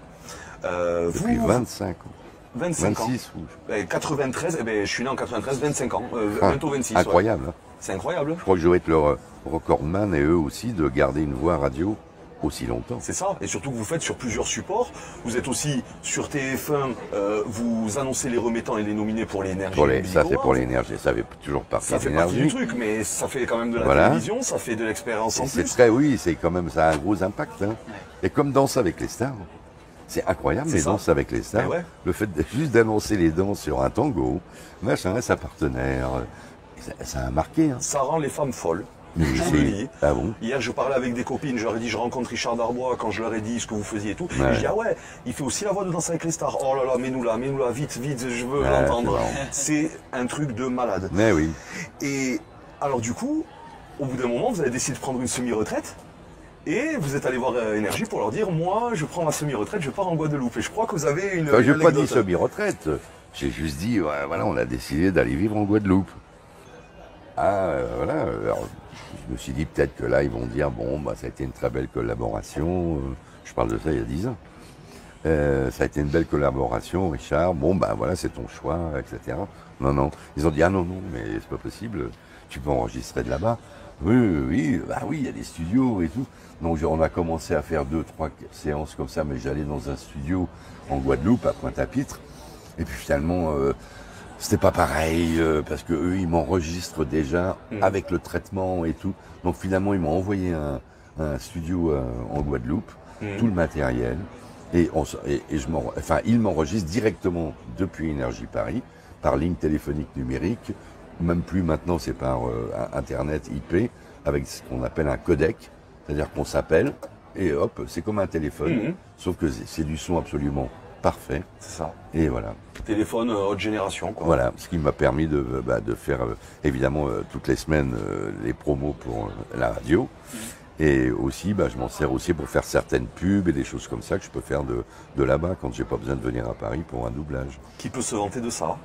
depuis Vous, 25 ans. 25 ans. 26 ou... 93, je suis né en 93, 25 ans. Ah, Bientôt 26. ouais. incroyable. Hein. C'est incroyable. Je crois que je vais être leur recordman et eux aussi de garder une voix radio aussi longtemps. C'est ça, et surtout que vous faites sur plusieurs supports. Vous êtes aussi sur TF1, vous annoncez les remettants et les nominés pour l'énergie. Ça c'est pour l'énergie, ça fait toujours partie Ça de fait partie du l'énergie. truc, mais ça fait quand même de la Voilà. télévision, ça fait de l'expérience en C'est plus. très, oui, c'est quand même, ça a un gros impact. Hein. Et comme Danse avec les stars, c'est incroyable, C'est mais ça. Danse avec les stars, Eh ouais. le fait juste d'annoncer les danses sur un tango, machin, sa partenaire, ça a marqué. Hein. Ça rend les femmes folles. Mais Je vous c'est- le dis. Ah bon? Hier, je parlais avec des copines, je leur ai dit, je rencontre Richard Darbois, quand je leur ai dit ce que vous faisiez et tout. Ouais. Et je dis, ah ouais, il fait aussi la voix de Danse avec les stars. Oh là là, mets-nous là, vite, je veux Ouais, l'entendre. c'est marrant. C'est un truc de malade. Mais oui. Et alors du coup, au bout d'un moment, vous avez décidé de prendre une semi-retraite. Et vous êtes allé voir Énergie pour leur dire, moi, je prends ma semi-retraite, je pars en Guadeloupe. Et je crois que vous avez une. Enfin, une je n'ai pas dit anecdote. semi-retraite. J'ai juste dit, ouais, voilà, on a décidé d'aller vivre en Guadeloupe. Ah, voilà. Alors, je me suis dit peut-être que là, ils vont dire, bon, bah, ça a été une très belle collaboration. Je parle de ça il y a 10 ans. Ça a été une belle collaboration, Richard. Bon, ben voilà, c'est ton choix, etc. Non, non. Ils ont dit, ah non, non, mais c'est pas possible. Tu peux enregistrer de là-bas. Oui, oui, bah oui, il y a des studios et tout. Donc on a commencé à faire 2-3 séances comme ça, mais j'allais dans un studio en Guadeloupe, à Pointe-à-Pitre. Et puis finalement, c'était pas pareil, parce que eux, ils m'enregistrent déjà avec le traitement et tout. Donc finalement, ils m'ont envoyé un studio en Guadeloupe, tout le matériel. Et ils m'enregistrent directement depuis Énergie Paris, par ligne téléphonique numérique. Même plus maintenant, c'est par Internet IP, avec ce qu'on appelle un codec. C'est-à-dire qu'on s'appelle, et hop, c'est comme un téléphone, sauf que c'est du son absolument parfait. C'est ça. Et voilà. Téléphone haute génération, quoi. Voilà, ce qui m'a permis de faire, évidemment, toutes les semaines, les promos pour la radio. Et aussi, je m'en sers aussi pour faire certaines pubs et des choses comme ça que je peux faire de là-bas quand j'ai pas besoin de venir à Paris pour un doublage. Qui peut se vanter de ça?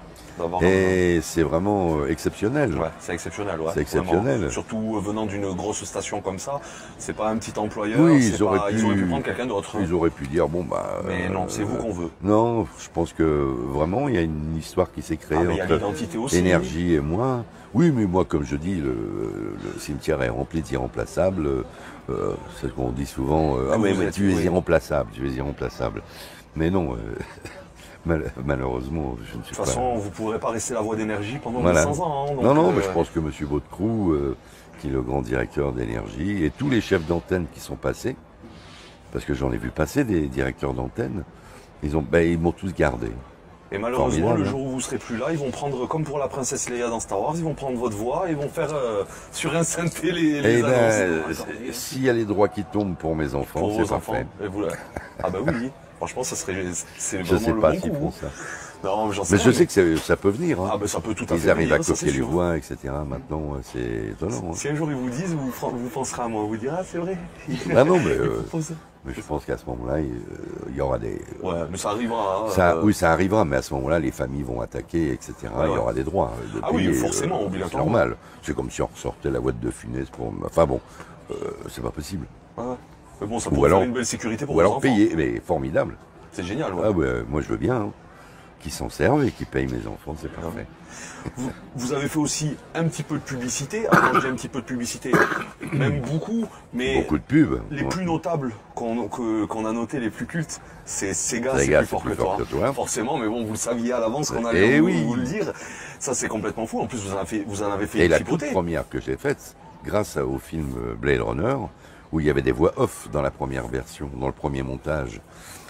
Et c'est vraiment exceptionnel. Ouais, c'est exceptionnel, ouais. C'est exceptionnel. Vraiment. Surtout venant d'une grosse station comme ça, c'est pas un petit employeur. Oui, ils auraient pu prendre quelqu'un d'autre. Ils auraient pu dire, bon, mais non, c'est vous qu'on veut. Non, je pense que vraiment, il y a une histoire qui s'est créée entre l'identité aussi. Énergie et moi. Oui, mais moi, comme je dis, le cimetière est rempli d'irremplaçables. C'est ce qu'on dit souvent. Ah oui, mais tu es irremplaçable, tu es irremplaçable. Mais non, malheureusement, je ne suis pas... De toute façon, vous ne pourrez pas rester la voix d'Énergie pendant 200 ans. Hein, donc, non, mais je pense que M. Baudecroux, qui est le grand directeur d'Énergie, et tous les chefs d'antenne qui sont passés, parce que j'en ai vu passer des directeurs d'antenne, ils m'ont tous gardé. Et malheureusement, le jour où vous serez plus là, ils vont prendre, comme pour la princesse Leia dans Star Wars, ils vont prendre votre voix et ils vont faire sur un synthé les annonces. S'il y a les droits qui tombent pour mes enfants, c'est parfait. Ah bah oui, franchement, ça serait, c'est je sais vraiment pas le bon s'ils coup. font ça. Non, j'en sais mais je sais que ça peut venir. Hein. Ah ben ça peut tout à fait Ils arrivent venir, à copier les voix, etc. Maintenant, c'est étonnant. Si un jour ils vous disent, vous penserez à moi, vous direz, ah c'est vrai. Ah non, mais je pense qu'à ce moment-là, il y aura des... Ouais, mais ça arrivera. Oui, ça arrivera, mais à ce moment-là, les familles vont attaquer, etc. Ouais, il y aura des droits. Ah oui, forcément, c'est normal. C'est comme si on ressortait la boîte de Funès pour... Enfin bon, c'est pas possible. Ouais. Mais bon, ça pourrait faire une belle sécurité pour vos enfants. Ou alors payer, mais formidable. C'est génial, ouais. Ah ouais, moi je veux bien. Hein. Qui s'en servent et qui payent mes enfants, c'est parfait. Vous avez fait aussi un petit peu de publicité. Alors, je dis un petit peu de publicité, même beaucoup, mais beaucoup de pubs. Les plus notables qu'on a notés, les plus cultes, c'est Sega, c'est plus fort que toi. Forcément, mais bon, vous le saviez à l'avance qu'on allait vous le dire. Ça, c'est complètement fou. En plus, vous en avez fait et une la toute première que j'ai faite, grâce au film Blade Runner, où il y avait des voix off dans la première version, dans le premier montage.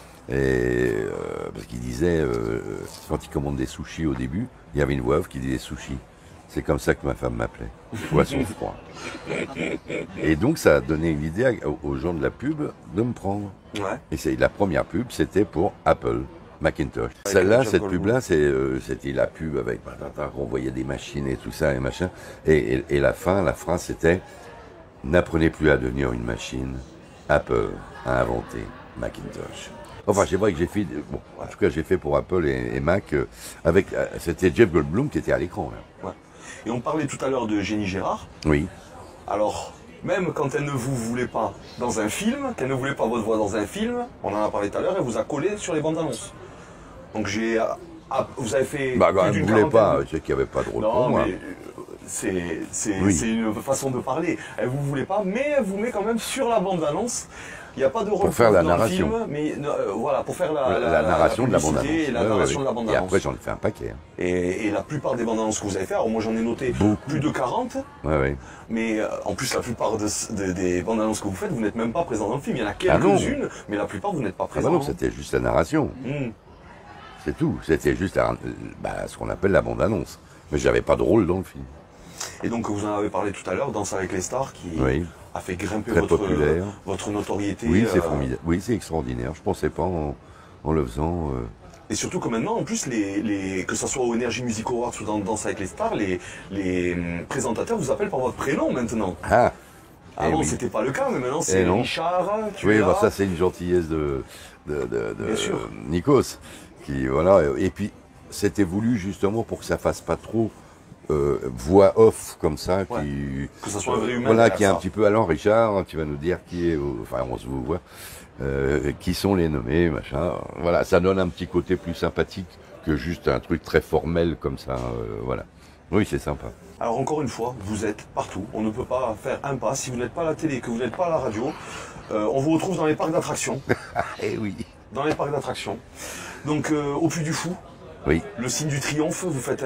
Et parce qu'il disait, quand il commande des sushis au début, il y avait une voix off qui disait sushi. C'est comme ça que ma femme m'appelait, poisson froid. Et donc ça a donné une idée aux gens de la pub de me prendre. Ouais. Et la première pub, c'était pour Apple Macintosh. Celle-là, cette pub-là, c'était la pub avec on voyait des machines et tout ça et machin. Et la phrase c'était « N'apprenez plus à devenir une machine, Apple a inventé Macintosh ». Enfin, c'est vrai que j'ai fait, bon, en tout cas, j'ai fait pour Apple et Mac c'était Jeff Goldblum qui était à l'écran. Ouais. Et on parlait tout à l'heure de Jenny Gérard. Oui. Alors, même quand elle ne vous voulait pas dans un film, qu'elle ne voulait pas votre voix dans un film, on en a parlé tout à l'heure, elle vous a collé sur les bandes annonces. Donc vous avez fait. Quand elle ne voulait pas, c'est qu'il n'y avait pas de rôle pour moi. C'est une façon de parler. Elle vous voulait pas, mais elle vous met quand même sur la bande annonce. Il n'y a pas de rôle pour faire la dans narration. Le film, mais voilà, pour faire la narration de la bande-annonce. Et la narration de la bande-annonce. Et après, j'en ai fait un paquet. Hein. Et la plupart des bandes-annonces que vous avez fait, alors moi j'en ai noté plus de 40. Ouais. Mais en plus, la plupart des bandes-annonces que vous faites, vous n'êtes même pas présent dans le film. Il y en a quelques-unes, mais la plupart, vous n'êtes pas présent. Ah non, c'était juste la narration. C'est tout. C'était juste ce qu'on appelle la bande-annonce. Mais j'avais pas de rôle dans le film. Et donc, vous en avez parlé tout à l'heure, Danse avec les stars, qui a fait grimper votre notoriété. Oui, c'est formidable. Oui, c'est extraordinaire. Je pensais pas en le faisant. Et surtout que maintenant, en plus, que ce soit au Energy Music Awards ou dans Danse avec les stars, les présentateurs vous appellent par votre prénom maintenant. Ah Avant, oui. c'était pas le cas, mais maintenant, c'est non. Richard qui Oui, est là. bah, ça c'est une gentillesse de Bien sûr. Nikos. Qui, voilà, et puis c'était voulu justement pour que ça fasse pas trop voix off comme ça, Ouais. Que ça soit un vrai humain. voilà, derrière qui est un ça. petit peu. Alors Richard, tu vas nous dire qui est, enfin on se vous voit, qui sont les nommés, machin. Voilà, ça donne un petit côté plus sympathique que juste un truc très formel comme ça. Voilà. Oui, c'est sympa. Alors encore une fois, vous êtes partout. On ne peut pas faire un pas. Si vous n'êtes pas à la télé, que vous n'êtes pas à la radio, on vous retrouve dans les parcs d'attractions. Eh oui. Dans les parcs d'attractions. Donc au Puy du Fou, Oui. le signe du triomphe, vous faites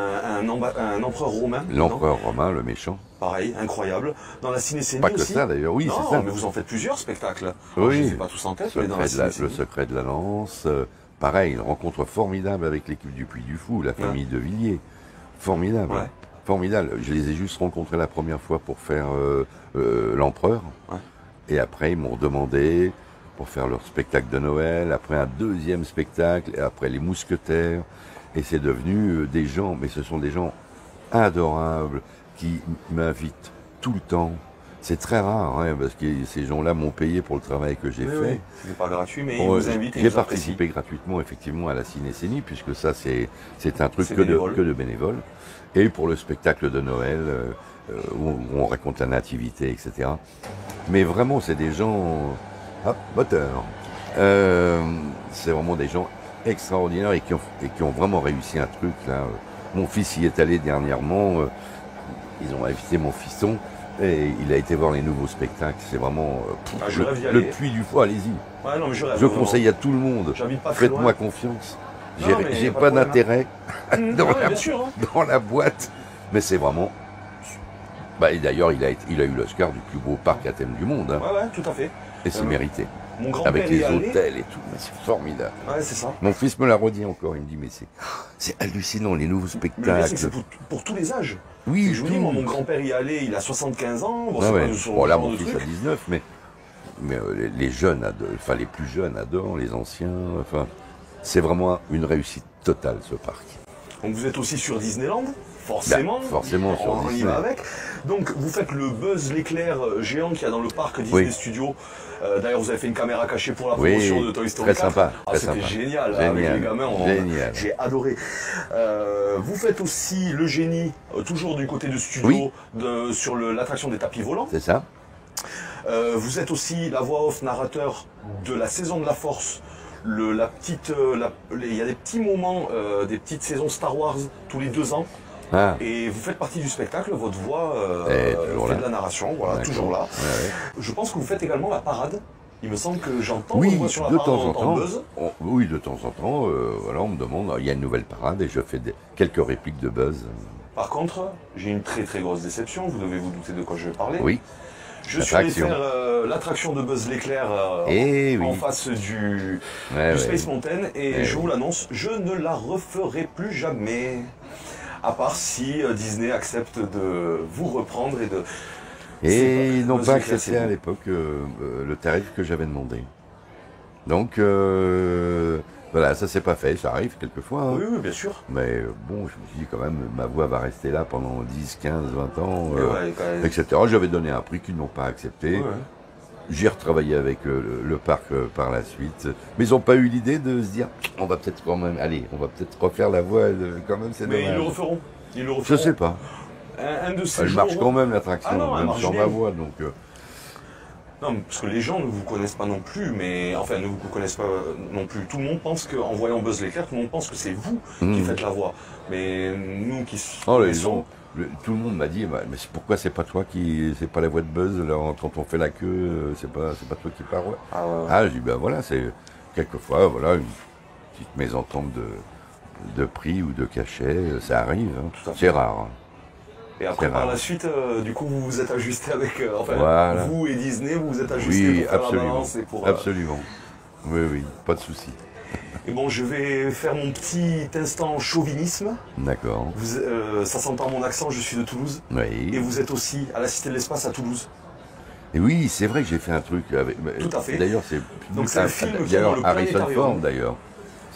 un empereur romain. L'empereur romain, le méchant. Pareil, incroyable. Dans la Cinécénie Pas que aussi. ça d'ailleurs, oui, Non, c'est ça. mais vous en faites plusieurs spectacles. Alors, je ne Oui. les ai pas tous en tête, mais dans la Le Cinécénie. secret de la lance. Pareil, une rencontre formidable avec l'équipe du Puy du Fou, la famille de Villiers. Formidable. Ouais. Formidable. Je les ai juste rencontrés la première fois pour faire l'empereur. Ouais. Et après, ils m'ont redemandé pour faire leur spectacle de Noël, après un deuxième spectacle, et après les Mousquetaires. Et c'est devenu des gens, mais ce sont des gens adorables qui m'invitent tout le temps. C'est très rare, hein, parce que ces gens-là m'ont payé pour le travail que j'ai fait. Oui. Ce n'est pas gratuit, mais ils Bon, vous invitent et j'ai ils vous apprécient. participé gratuitement effectivement à la Cinécénie, puisque ça c'est un truc C'est que bénévole. de bénévoles. Et pour le spectacle de Noël, où on raconte la nativité, etc. Mais vraiment, c'est des gens... Hop, moteur. C'est vraiment des gens extraordinaires et qui ont vraiment réussi un truc. Là. Mon fils y est allé dernièrement. Ils ont invité mon fiston. Et il a été voir les nouveaux spectacles. C'est vraiment je rêve d'y le aller. Puy du Fou. Allez-y. Ouais, non, mais je rêve, Je vraiment. conseille à tout le monde. J'habite pas très Faites-moi loin. confiance. Non, mais y J'ai a pas pas de problème, d'intérêt dans, Ouais, la, bien sûr. Hein. dans la boîte. Mais c'est vraiment. Bah, et d'ailleurs, il a eu l'Oscar du plus beau parc à thème du monde. Hein. Ouais, tout à fait. Et c'est mérité. Mon grand-père Avec y les est allé. hôtels et tout. Mais c'est formidable. Ouais, c'est ça. Mon fils me l'a redit encore. Il me dit, mais c'est hallucinant, les nouveaux Mais le pire, c'est que spectacles. c'est pour tous les âges. Oui, Et je vous dis, tout. moi, mon grand-père y est allé, il a 75 ans. Bon, Ah c'est ouais. pas son Bon, là, genre mon de fils truc. a 19, mais les jeunes adorent, enfin les plus jeunes adorent, les anciens, enfin, c'est vraiment une réussite totale ce parc. Donc vous êtes aussi sur Disneyland, forcément. Bah, forcément sur on y Disney. va avec. Donc vous faites le Buzz l'éclair géant qu'il y a dans le parc Disney Oui. Studios. D'ailleurs vous avez fait une caméra cachée pour la Oui, promotion de Toy Story très 4. sympa, Ah, très c'était sympa. génial, Génial, avec les gamins. génial. J'ai adoré. Vous faites aussi le génie, toujours du côté de studio, Oui. sur l'attraction des tapis volants. C'est ça? Vous êtes aussi la voix off narrateur de la saison de la Force. Il y a des petits moments, des petites saisons Star Wars tous les 2 ans. Ah, Et vous faites partie du spectacle, votre voix toujours fait là. de la narration, voilà, d'accord. toujours là. Ouais, ouais. Je pense que vous faites également la parade. Il me semble que j'entends Oui, votre voix sur la de parade, temps on en entend temps. Buzz. Oui, de temps en temps. Voilà, on me demande. Il y a une nouvelle parade et je fais quelques répliques de Buzz. Par contre, j'ai une très très grosse déception, vous devez vous douter de quoi je vais parler. Oui. Je suis allé L'attraction. faire l'attraction de Buzz l'éclair Eh en oui. face du Ouais, Space ouais. Mountain et Eh je oui. vous l'annonce, je ne la referai plus jamais. À part si Disney accepte de vous reprendre et de... Et C'est ils n'ont Buzz pas l'éclair, accepté c'est à bon. l'époque le tarif que j'avais demandé. Donc, voilà, ça s'est pas fait. Ça arrive quelquefois. Hein. Oui, oui, bien sûr. Mais bon, je me suis dit quand même, ma voix va rester là pendant 10, 15, 20 ans, Mais ouais, quand même. etc. J'avais donné un prix qu'ils n'ont pas accepté. Ouais, ouais. J'ai retravaillé avec le parc par la suite. Mais ils n'ont pas eu l'idée de se dire, on va peut-être quand même, allez, on va peut-être refaire la voix quand même, c'est Mais ils le dommage. referont. Ils le Je referont. sais pas. Un de ces Elle jours... marche quand même l'attraction, Ah non, elle même marche sur bien. ma voix. Donc, Non, parce que les gens ne vous connaissent pas non plus, mais enfin ne vous connaissent pas non plus. Tout le monde pense qu'en voyant Buzz l'éclair, tout le monde pense que c'est vous qui faites la voix. Mais nous qui oh, les connaissons- gens, tout le monde m'a dit, bah, mais pourquoi c'est pas toi qui, c'est pas la voix de Buzz là, quand on fait la queue, c'est pas toi qui parles. Ah, ouais, ouais. Ah, je dis, ben voilà, c'est quelquefois, voilà, une petite mésentente de prix ou de cachet, ça arrive, hein. Tout à fait. C'est rare. Hein. Et après, C'est par rare. la suite, du coup, vous vous êtes ajusté avec... enfin, Voilà. vous et Disney, vous vous êtes ajusté Oui, pour faire la absolument. balance et pour... Absolument. Oui, oui, pas de souci. Et bon, je vais faire mon petit instant chauvinisme. D'accord. Ça s'entend mon accent, je suis de Toulouse. Oui. Et vous êtes aussi à la Cité de l'Espace à Toulouse. Et oui, c'est vrai que j'ai fait un truc avec. Tout à fait. D'ailleurs, c'est. Donc c'est un film qui est dans D'ailleurs, le Harrison planétarium. Ford, d'ailleurs.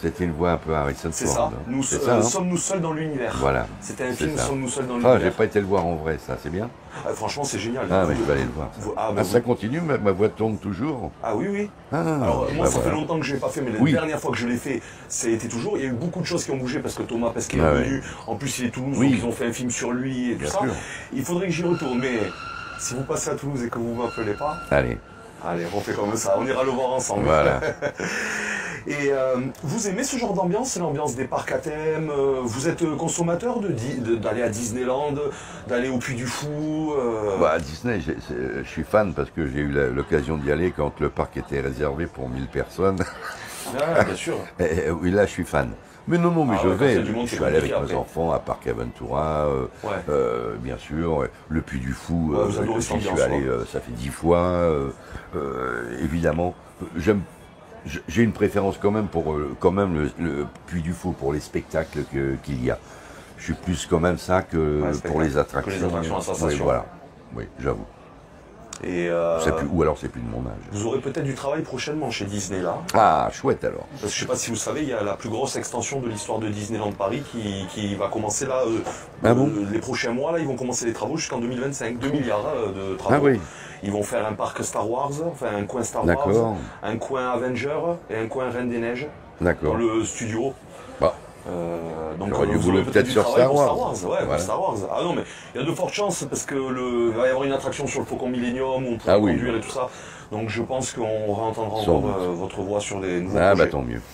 C'était une voix un peu Harrison C'est Ford. ça. Nous C'est ça, hein. sommes-nous seuls dans l'univers. Voilà. C'était un C'est film ça. Sommes-nous seuls dans Ah, l'univers. j'ai pas été le voir en vrai, ça, c'est bien. Franchement, c'est génial. Ah, mais je vais aller le voir. Ça continue, ma voix tourne toujours. Ah oui, oui. Ah, Alors, moi, ça voilà. fait longtemps que je l'ai pas fait, mais la Oui. dernière fois que je l'ai fait, ça a été toujours. Il y a eu beaucoup de choses qui ont bougé parce que Thomas Pesquet est Ah, venu. ouais. En plus, il est Toulouse, Oui. donc ils ont fait un film sur lui et tout Bien ça. sûr. Il faudrait que j'y retourne, mais si vous passez à Toulouse et que vous m'appelez pas, Allez, allez, on fait comme ça. On ira le voir ensemble. voilà. Et vous aimez ce genre d'ambiance, c'est l'ambiance des parcs à thème. Vous êtes consommateur d'aller à Disneyland, d'aller au Puy du Fou. Bah, à Disney, je suis fan parce que j'ai eu l'occasion d'y aller quand le parc était réservé pour 1000 personnes. Ah, bien sûr. Oui, là, je suis fan. Mais non, mais Ah je ouais, quand vais. il y a du monde, Je c'est suis allé avec compliqué mes après. enfants à Parc Aventura, Ouais. bien sûr. Le Puy du Fou, Ouais, vous adorez j'y cette suis ambiance, allé, ça fait 10 fois. Évidemment, j'ai une préférence quand même pour le Puy du Fou, pour les spectacles qu'il y a. Je suis plus quand même ça que Ouais, pour les attractions. que les attractions à sensation. Oui, voilà. Oui, j'avoue. Et Ou alors c'est plus de mon âge. vous aurez peut-être du travail prochainement chez Disney là. Ah, chouette alors. Parce que je sais pas si vous savez, il y a la plus grosse extension de l'histoire de Disneyland Paris qui va commencer là. Ah bon Les prochains mois là, ils vont commencer les travaux jusqu'en 2025. 2 milliards de travaux. Ah oui, Ils vont faire un parc Star Wars, enfin un coin Star Wars, d'accord, un coin Avenger et un coin Reine des Neiges dans d'accord. le studio. Bah, Donc J'aurais dû vous voulu aurez peut-être du sur travail Star pour Wars. Star Wars. Ouais, Voilà. pour Star Wars. Ah non, mais il y a de fortes chances parce que il va y avoir une attraction sur le Faucon Millennium où on pourra Ah oui. conduire et tout ça. Donc je pense qu'on entendra Sans encore doute. votre voix sur des nouveaux Ah bah projets. tant mieux.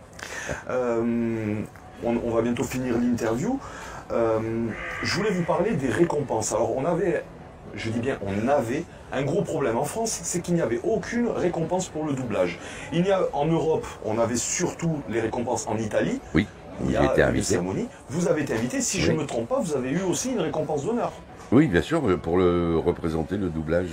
On va bientôt finir l'interview. Je voulais vous parler des récompenses. Alors on avait, je dis bien on avait, un gros problème en France, c'est qu'il n'y avait aucune récompense pour le doublage. En Europe, on avait surtout les récompenses en Italie. Oui, Il y j'ai a été une invité. cérémonie. Vous avez été invité. Si je ne Oui. me trompe pas, vous avez eu aussi une récompense d'honneur. Oui, bien sûr, pour représenter le doublage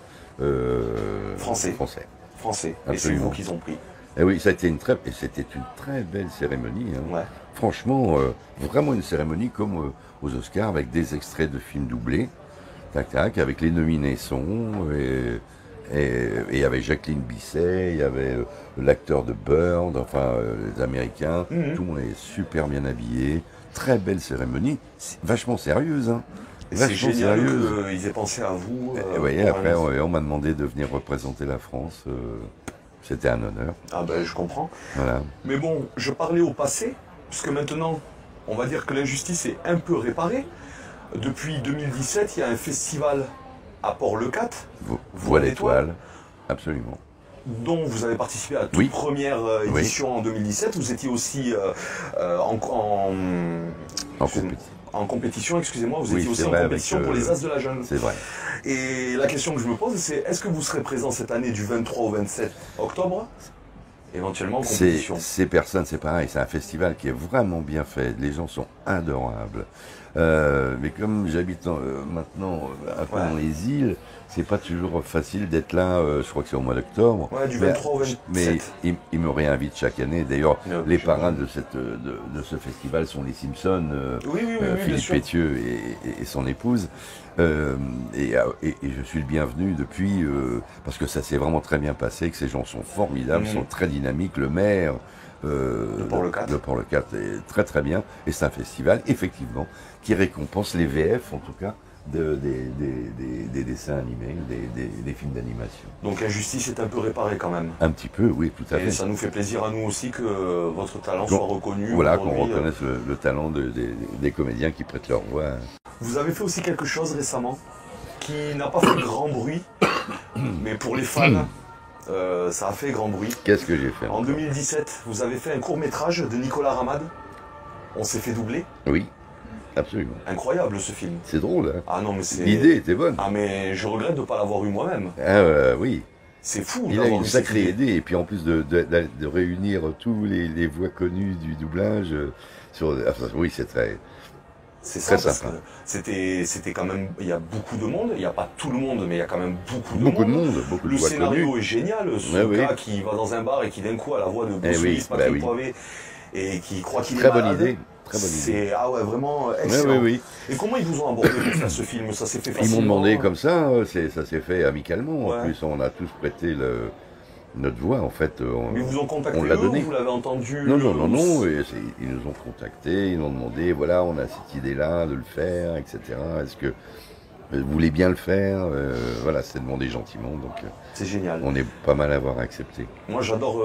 Français. français. Français. Et c'est Absolument. vous qu'ils ont pris. Et oui, c'était une très belle cérémonie. Hein. Ouais. Franchement, vraiment une cérémonie comme aux Oscars, avec des extraits de films doublés, tac tac, avec les nominations, et il y avait Jacqueline Bisset, il y avait l'acteur de Bird, enfin les Américains, Mhm. tout le monde est super bien habillé, très belle cérémonie, vachement sérieuse, hein. Et c'est Vachement génial sérieuse. qu'ils aient pensé à vous. Et vous voyez, pour après, un- on m'a demandé de venir représenter la France. C'était un honneur. Ah ben je comprends. Voilà. Mais bon, je parlais au passé, puisque maintenant, on va dire que l'injustice est un peu réparée. Depuis 2017, il y a un festival à Port-le-Cat, Voile étoile. Absolument. dont vous avez participé à la toute Oui. première Oui. édition en 2017. Vous étiez aussi En compétition. en compétition, excusez-moi, vous Oui, étiez aussi c'est en vrai, compétition avec, pour les As de la Jungle. C'est vrai. Et la question que je me pose, c'est est-ce que vous serez présent cette année du 23 au 27 octobre, éventuellement en compétition? Ces personnes, c'est pareil, c'est un festival qui est vraiment bien fait. Les gens sont adorables. Mais comme j'habite maintenant un peu Ouais. dans les îles, c'est pas toujours facile d'être là. Je crois que c'est au mois d'octobre. Ouais, du 23 au 27. Mais ils me réinvitent chaque année. D'ailleurs, Ouais, les je parrains de ce festival sont les Simpsons. Oui, bien Philippe sûr. Pétieux et son épouse. Et je suis le bienvenu depuis, parce que ça s'est vraiment très bien passé, que ces gens sont formidables, Mhm. sont très dynamiques. Le maire Port-le-Cat. de Port-le-Cat est très très bien. Et c'est un festival, effectivement, qui récompense les VF, en tout cas, des dessins animés, des films d'animation. Donc l'injustice est un peu réparée quand même. Un petit peu, oui, tout à Et fait. ça nous fait plaisir à nous aussi que votre talent Qu'on- soit reconnu. Voilà, qu'on aujourd'hui. reconnaisse le talent des comédiens qui prêtent leur voix. Vous avez fait aussi quelque chose récemment qui n'a pas fait grand bruit, mais pour les fans, ça a fait grand bruit. Qu'est-ce que j'ai fait En 2017, vous avez fait un court-métrage de Nicolas Ramad. On s'est fait doubler. Oui, absolument. Incroyable ce film. C'est drôle, hein. Ah non, mais c'est. L'idée était bonne. Ah, mais je regrette de ne pas l'avoir eu moi-même. Oui, C'est fou. il a d'avoir une eu cette sacrée idée. idée. Et puis en plus de réunir tous les voix connues du doublage, oui, c'est très... C'est ça, Très parce sympa. que c'était quand même. Il y a beaucoup de monde. Il n'y a pas tout le monde, mais il y a quand même beaucoup de Beaucoup de monde. monde, beaucoup de Le voix scénario connues. est génial. Ce Ouais, oui. gars qui va dans un bar et qui d'un coup a la voix de Bruce oui, Willis, Patrick bah oui. Poivet, et qui croit qu'il est Très bonne malade. idée, très bonne idée. C'est vraiment Oui, excellent. oui. Et comment ils vous ont abordé pour faire ce film? Ça s'est fait Ils m'ont facilement? demandé comme ça, ça s'est fait amicalement. Ouais. En plus, on a tous prêté Notre voix, en fait, Mais ils vous ont contacté on l'a eux, donné. ou vous l'avez entendu? Non, ils nous ont contactés, ils nous ont demandé, voilà, on a cette idée-là de le faire, etc. Est-ce que vous voulez bien le faire? Voilà, c'est demandé gentiment, donc C'est génial. on est pas mal à avoir accepté. Moi j'adore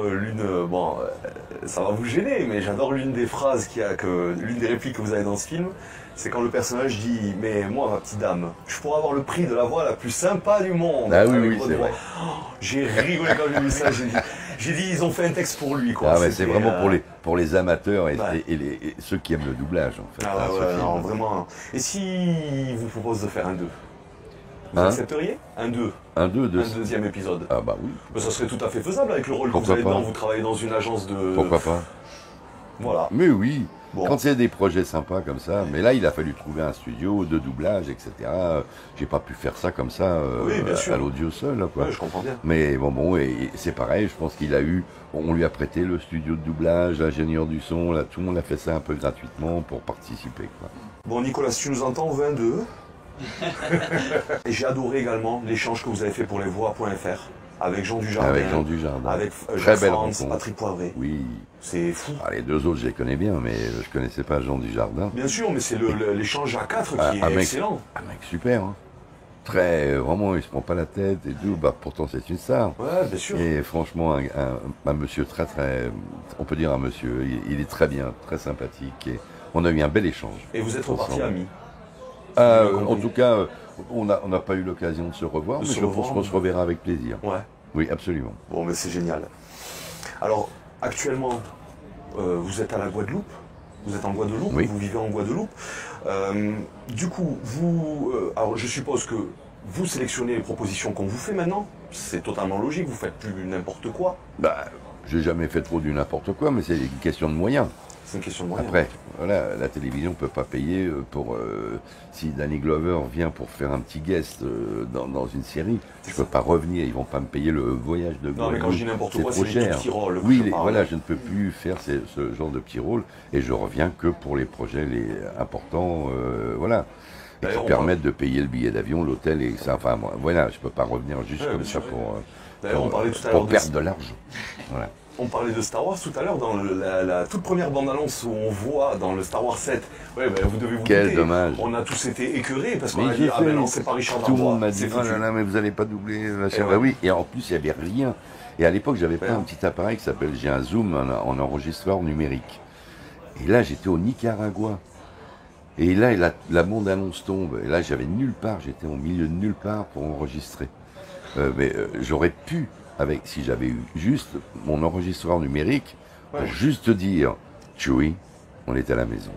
ça va vous gêner, mais j'adore l'une des phrases l'une des répliques que vous avez dans ce film, c'est quand le personnage dit: mais moi, ma petite dame, je pourrais avoir le prix de la voix la plus sympa du monde. Ah oui, avec oui, votre c'est voix. vrai. Oh, j'ai rigolé quand j'ai vu ça, j'ai dit ils ont fait un texte pour lui, quoi. Ah ouais, c'est C'était, vraiment pour les amateurs et, ouais. et ceux qui aiment le doublage, en fait. Ah ce ouais, film. non, vraiment. Et si vous propose de faire un 2, vous Hein? accepteriez un 2, Un 2 de... un deuxième épisode? Ah bah oui, Mais ça serait tout à fait faisable avec le rôle que Pourquoi vous avez pas? dedans. Vous travaillez dans une agence de... pourquoi pas. Voilà. Mais oui, Bon. quand il y a des projets sympas comme ça, mais là il a fallu trouver un studio de doublage, etc. J'ai pas pu faire ça comme ça Oui, bien sûr. à l'audio seul, là, quoi. Ouais, je comprends bien. Mais bon, et c'est pareil, je pense qu'il a eu, on lui a prêté le studio de doublage, l'ingénieur du son, là, tout le monde a fait ça un peu gratuitement pour participer, quoi. Bon, Nicolas, si tu nous entends, 22. Et j'ai adoré également l'échange que vous avez fait pour lesvoix.fr avec Jean Dujardin. Avec Jean Dujardin. Avec Très Jacques belle Franz, rencontre. Patrick Poivret. Oui. C'est fou. Ah, les deux autres, je les connais bien, mais je connaissais pas Jean Dujardin. Bien sûr, mais c'est l'échange à 4 qui est mec, excellent. un mec super, hein. Très, vraiment, il se prend pas la tête et tout. Bah, pourtant, c'est une star. Ouais, bien sûr. Et franchement, un monsieur très, on peut dire un monsieur, il est très bien, très sympathique. Et on a eu un bel échange. Et vous êtes repartis ensemble. amis. En tout cas, on n'a pas eu l'occasion de se revoir, De mais se je pense revoir, qu'on se reverra avec plaisir. Ouais. Oui, absolument. Bon, mais c'est génial. Alors, actuellement, vous êtes à la Guadeloupe. Vous êtes en Guadeloupe, Oui. vous vivez en Guadeloupe. Du coup, alors je suppose que vous sélectionnez les propositions qu'on vous fait maintenant. C'est totalement logique, vous faites plus n'importe quoi. Bah, j'ai jamais fait trop du n'importe quoi, mais c'est une question de moyens. C'est une question de moyens. Après, voilà, la télévision ne peut pas payer pour... si Danny Glover vient pour faire un petit guest dans une série, je ne peux pas revenir, ils vont pas me payer le voyage de Non, mais quand je dis n'importe quoi, trop c'est les cher. tout petits rôles que Oui, je parle. voilà, je ne peux plus faire ce genre de petits rôles, et je reviens que pour les projets importants, voilà. Et qui D'ailleurs, permettent de payer le billet d'avion, l'hôtel, et ça, enfin, voilà, je ne peux pas revenir juste Ouais, comme bien ça sûr. D'ailleurs, on parlait tout à l'heure pour perdre de l'argent. Voilà. On parlait de Star Wars tout à l'heure dans la toute première bande-annonce où on voit dans le Star Wars 7. Ouais, ben, vous devez vous Quel douter. dommage. On a tous été écœurés parce qu'on Mais a je dit sais, ah ben non, c'est pas Richard tout le Darbois. monde m'a dit, c'est oh foutu. là là, mais vous n'allez pas doubler. ouais. Bah oui, et en plus, il n'y avait rien. Et à l'époque, j'avais pas Ouais. un petit appareil qui s'appelle, j'ai un Zoom en enregistreur numérique. Et là, j'étais au Nicaragua. Et là, la bande-annonce tombe. Et là, j'avais nulle part, j'étais au milieu de nulle part pour enregistrer. Mais j'aurais pu, si j'avais eu juste mon enregistreur numérique, pour Ouais. juste dire, Chewie, on est à la maison.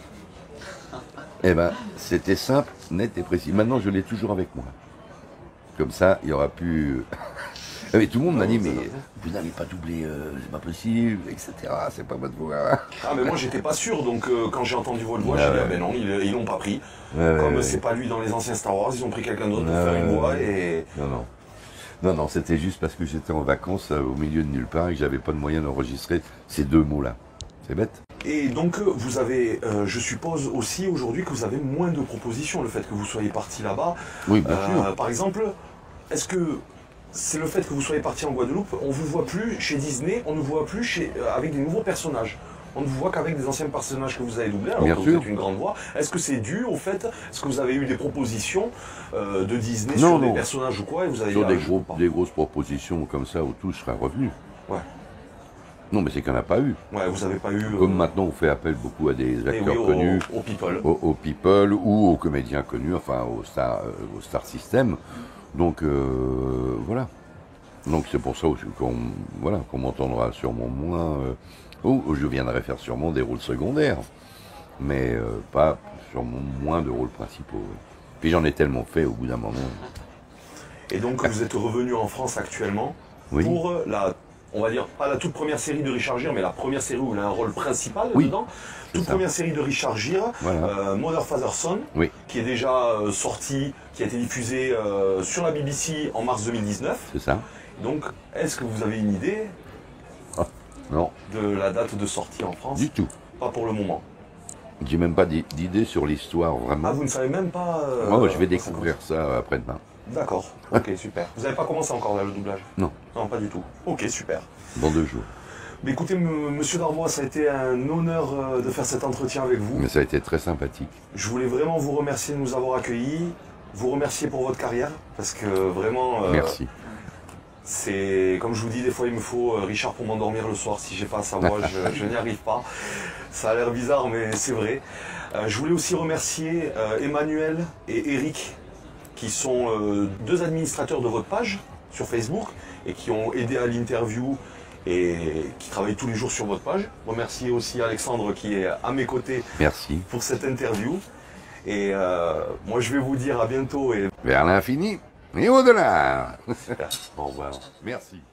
Eh ben, c'était simple, net et précis. Maintenant, je l'ai toujours avec moi. Comme ça, il y aura plus... Mais tout le monde m'a dit, mais vous n'allez pas doubler, c'est pas possible, etc. C'est pas votre voix. Ah mais moi j'étais pas sûr, donc quand j'ai entendu votre voix, Ouais, j'ai dit ouais. ah ben non, ils l'ont pas pris. Ouais, Comme ouais, c'est ouais. pas lui dans les anciens Star Wars, ils ont pris quelqu'un d'autre pour Ouais, faire une ouais, voix ouais. et... Non, c'était juste parce que j'étais en vacances au milieu de nulle part et que j'avais pas de moyen d'enregistrer ces deux mots-là. C'est bête. Et donc vous avez, je suppose aussi aujourd'hui que vous avez moins de propositions, le fait que vous soyez parti là-bas. Oui, bien sûr. Par exemple, est-ce que c'est le fait que vous soyez parti en Guadeloupe, on vous voit plus chez Disney, on ne vous voit plus avec des nouveaux personnages. On ne vous voit qu'avec des anciens personnages que vous avez doublés, alors Bien que sûr. vous êtes une grande voix. Est-ce que c'est dû au fait, est-ce que vous avez eu des propositions de Disney Non, sur non. des personnages ou quoi et vous avez Sur dit, ah, je peux pas. des grosses propositions comme ça où tout serait revenu. Ouais. Non, mais c'est qu'il n'y en a pas eu. Ouais, vous n'avez pas eu... Comme maintenant, on fait appel beaucoup à des eh acteurs oui, connus, aux people. aux people ou aux comédiens connus, enfin au star system. Donc voilà. Donc c'est pour ça aussi qu'on m'entendra sûrement moins, ou je viendrai faire sûrement des rôles secondaires, mais pas sûrement moins de rôles principaux. Ouais. Puis j'en ai tellement fait au bout d'un moment. Et donc vous êtes revenu en France actuellement Oui. pour on va dire, pas la toute première série de Richard Gere, mais la première série où il a un rôle principal Oui, dedans. Toute ça. première série de Richard Gere, Voilà. Mother Father Son, Oui, qui est déjà sortie, qui a été diffusée sur la BBC en mars 2019. c'est ça. Donc, est-ce que vous avez une idée Non, de la date de sortie en France? du tout. Pas pour le moment. J'ai même pas d'idée sur l'histoire vraiment. Ah, vous ne savez même pas Moi, je vais découvrir ça après-demain. D'accord, ok, super. Vous n'avez pas commencé encore là le doublage? Non. Non, pas du tout. Ok, super. Dans 2 jours. Mais écoutez, monsieur Darbois, ça a été un honneur de faire cet entretien avec vous. Mais ça a été très sympathique. Je voulais vraiment vous remercier de nous avoir accueillis, vous remercier pour votre carrière, parce que vraiment... Merci. C'est, comme je vous dis, des fois il me faut Richard pour m'endormir le soir. Si j'ai pas sa voix, je n'y arrive pas. Ça a l'air bizarre, mais c'est vrai. Je voulais aussi remercier Emmanuel et Eric, qui sont 2 administrateurs de votre page sur Facebook et qui ont aidé à l'interview et qui travaillent tous les jours sur votre page. Remercier aussi Alexandre qui est à mes côtés. Merci. Pour cette interview. Et moi je vais vous dire à bientôt. Et... Vers l'infini et au-delà. Au revoir. Merci.